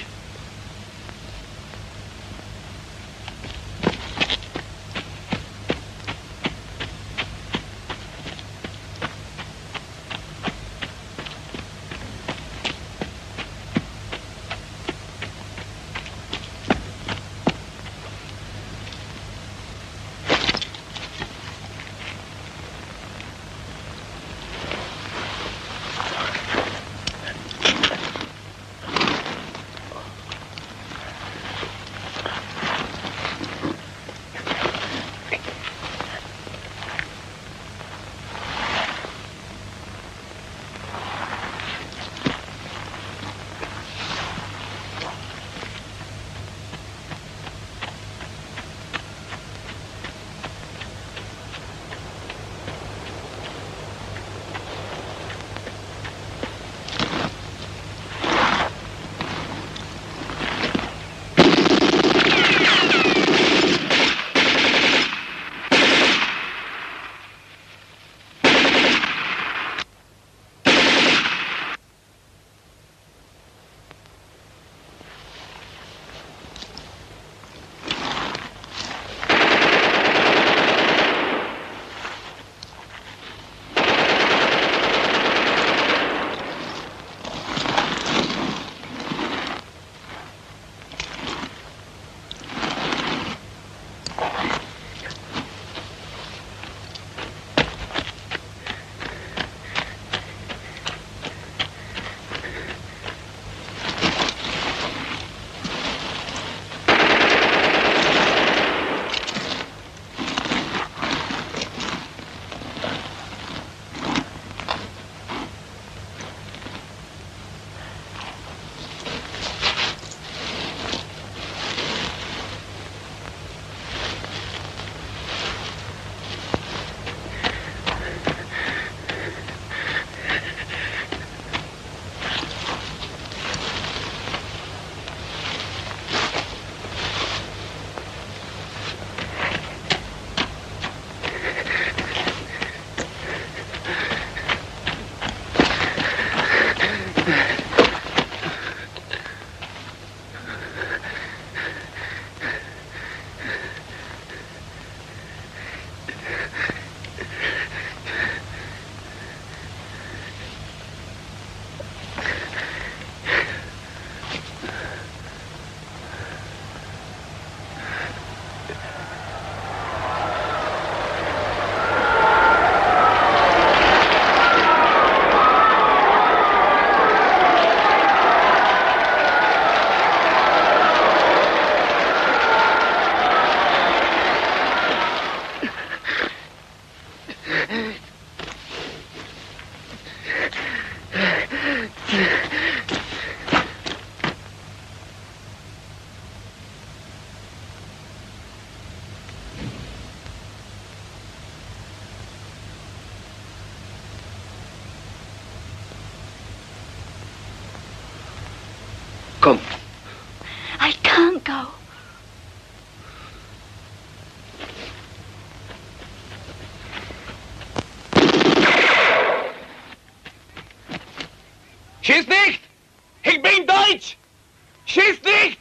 Schieß nicht! Ich bin Deutsch! Schieß nicht!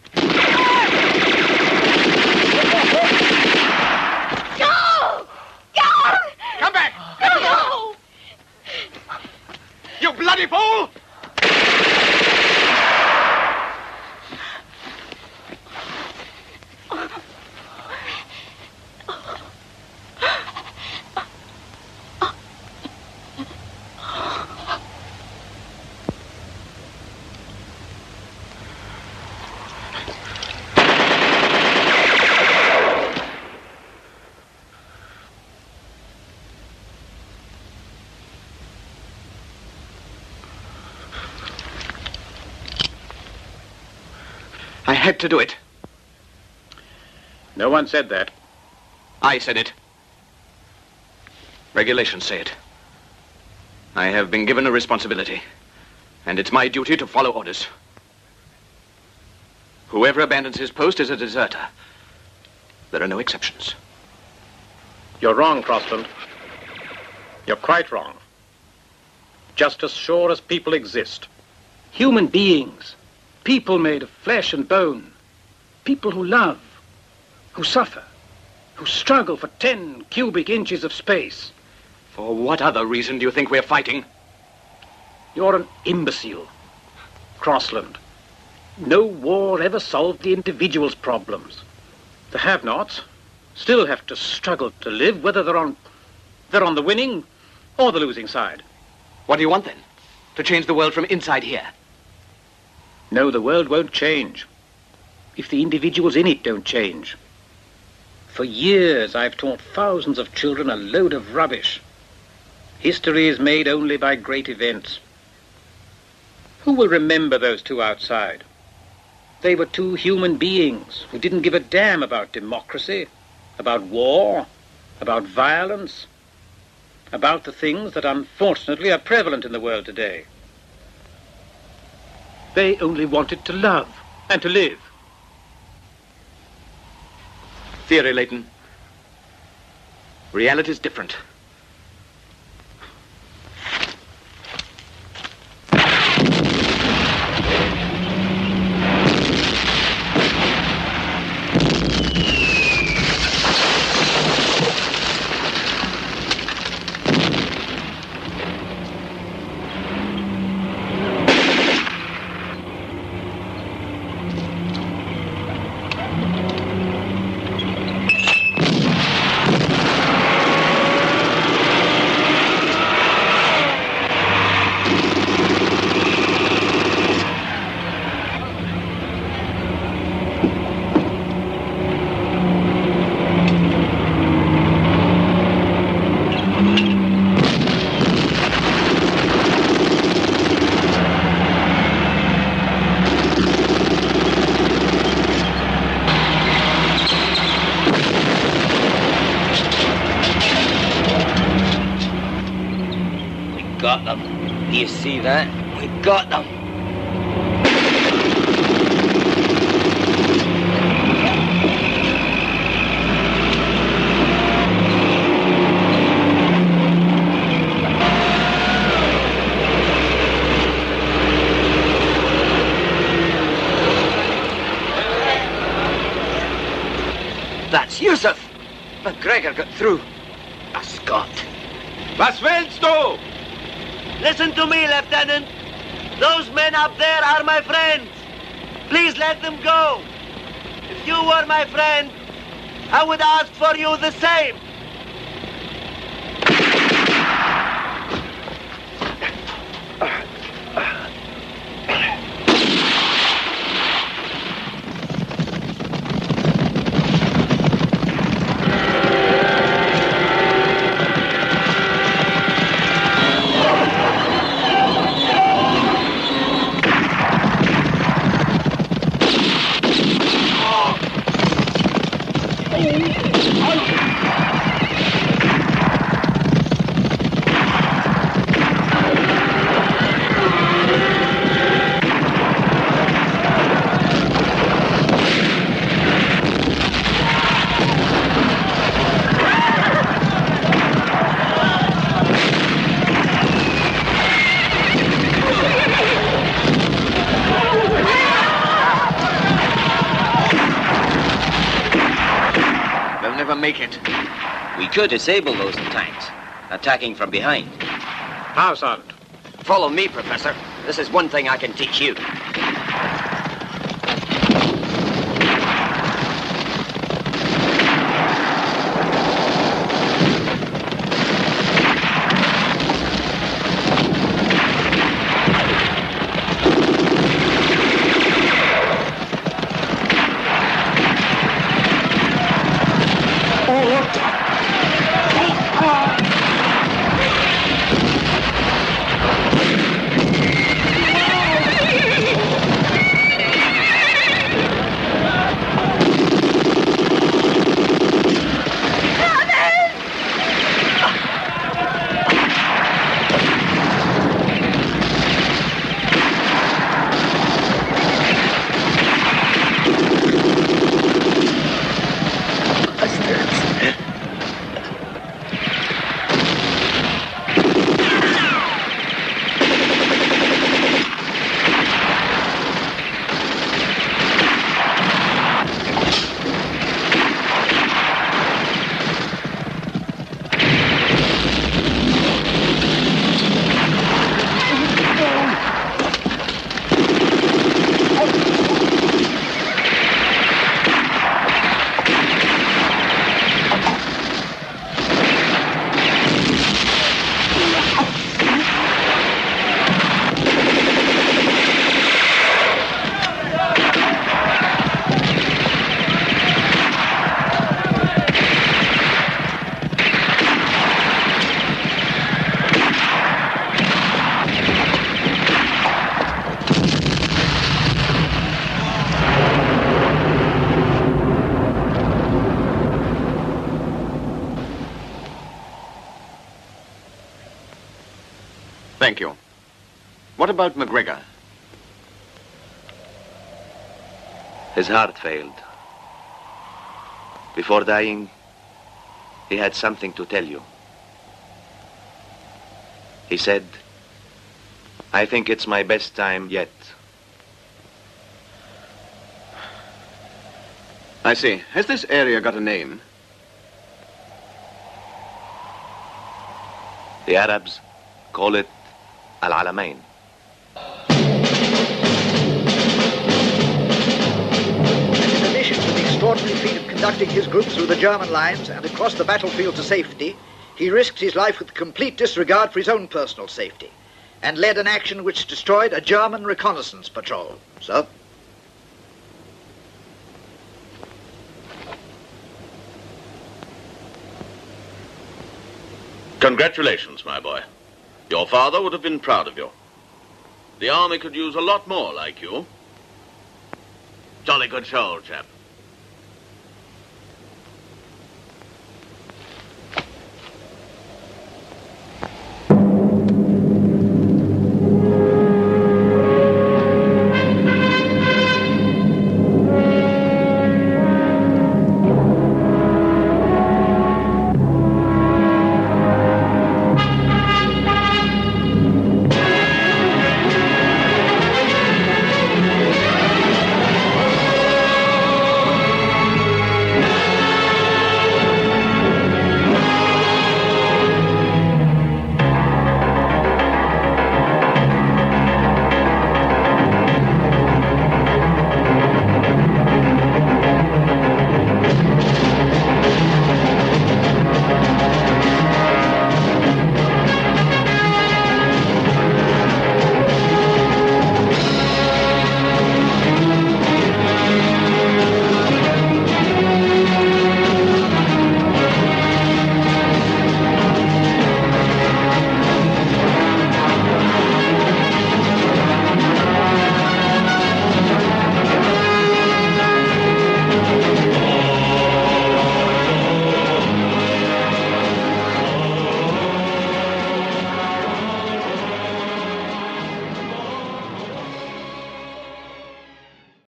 Go! Go! Come back! Go! You bloody fool! I had to do it. No one said that. I said it. Regulations say it. I have been given a responsibility, and it's my duty to follow orders. Whoever abandons his post is a deserter. There are no exceptions. You're wrong, Crossland. You're quite wrong. Just as sure as people exist. Human beings. People made of flesh and bone. People who love, who suffer, who struggle for 10 cubic inches of space. For what other reason do you think we're fighting? You're an imbecile, Crossland. No war ever solved the individual's problems. The have-nots still have to struggle to live, whether they're on the winning or the losing side. What do you want, then? To change the world from inside here? No, the world won't change if the individuals in it don't change. For years, I've taught thousands of children a load of rubbish. History is made only by great events. Who will remember those two outside? They were two human beings who didn't give a damn about democracy, about war, about violence, about the things that unfortunately are prevalent in the world today. They only wanted to love and to live. Theory, Leighton. Reality's different. Got them. Do you see that? We got them. That's Yusuf. McGregor got through. A Scot. Was willst du? Listen to me, Lieutenant. Those men up there are my friends. Please let them go. If you were my friend, I would ask for you the same. never make it. We could disable those tanks, attacking from behind. How, Sergeant? Follow me, Professor. This is one thing I can teach you. Thank you. What about McGregor? His heart failed. Before dying, he had something to tell you. He said, "I think it's my best time yet." I see. Has this area got a name? The Arabs call it Al-Alamain. In addition to the extraordinary feat of conducting his group through the German lines and across the battlefield to safety, he risked his life with complete disregard for his own personal safety and led an action which destroyed a German reconnaissance patrol. So? Congratulations, my boy. Your father would have been proud of you. The army could use a lot more like you. Jolly good show, old chap.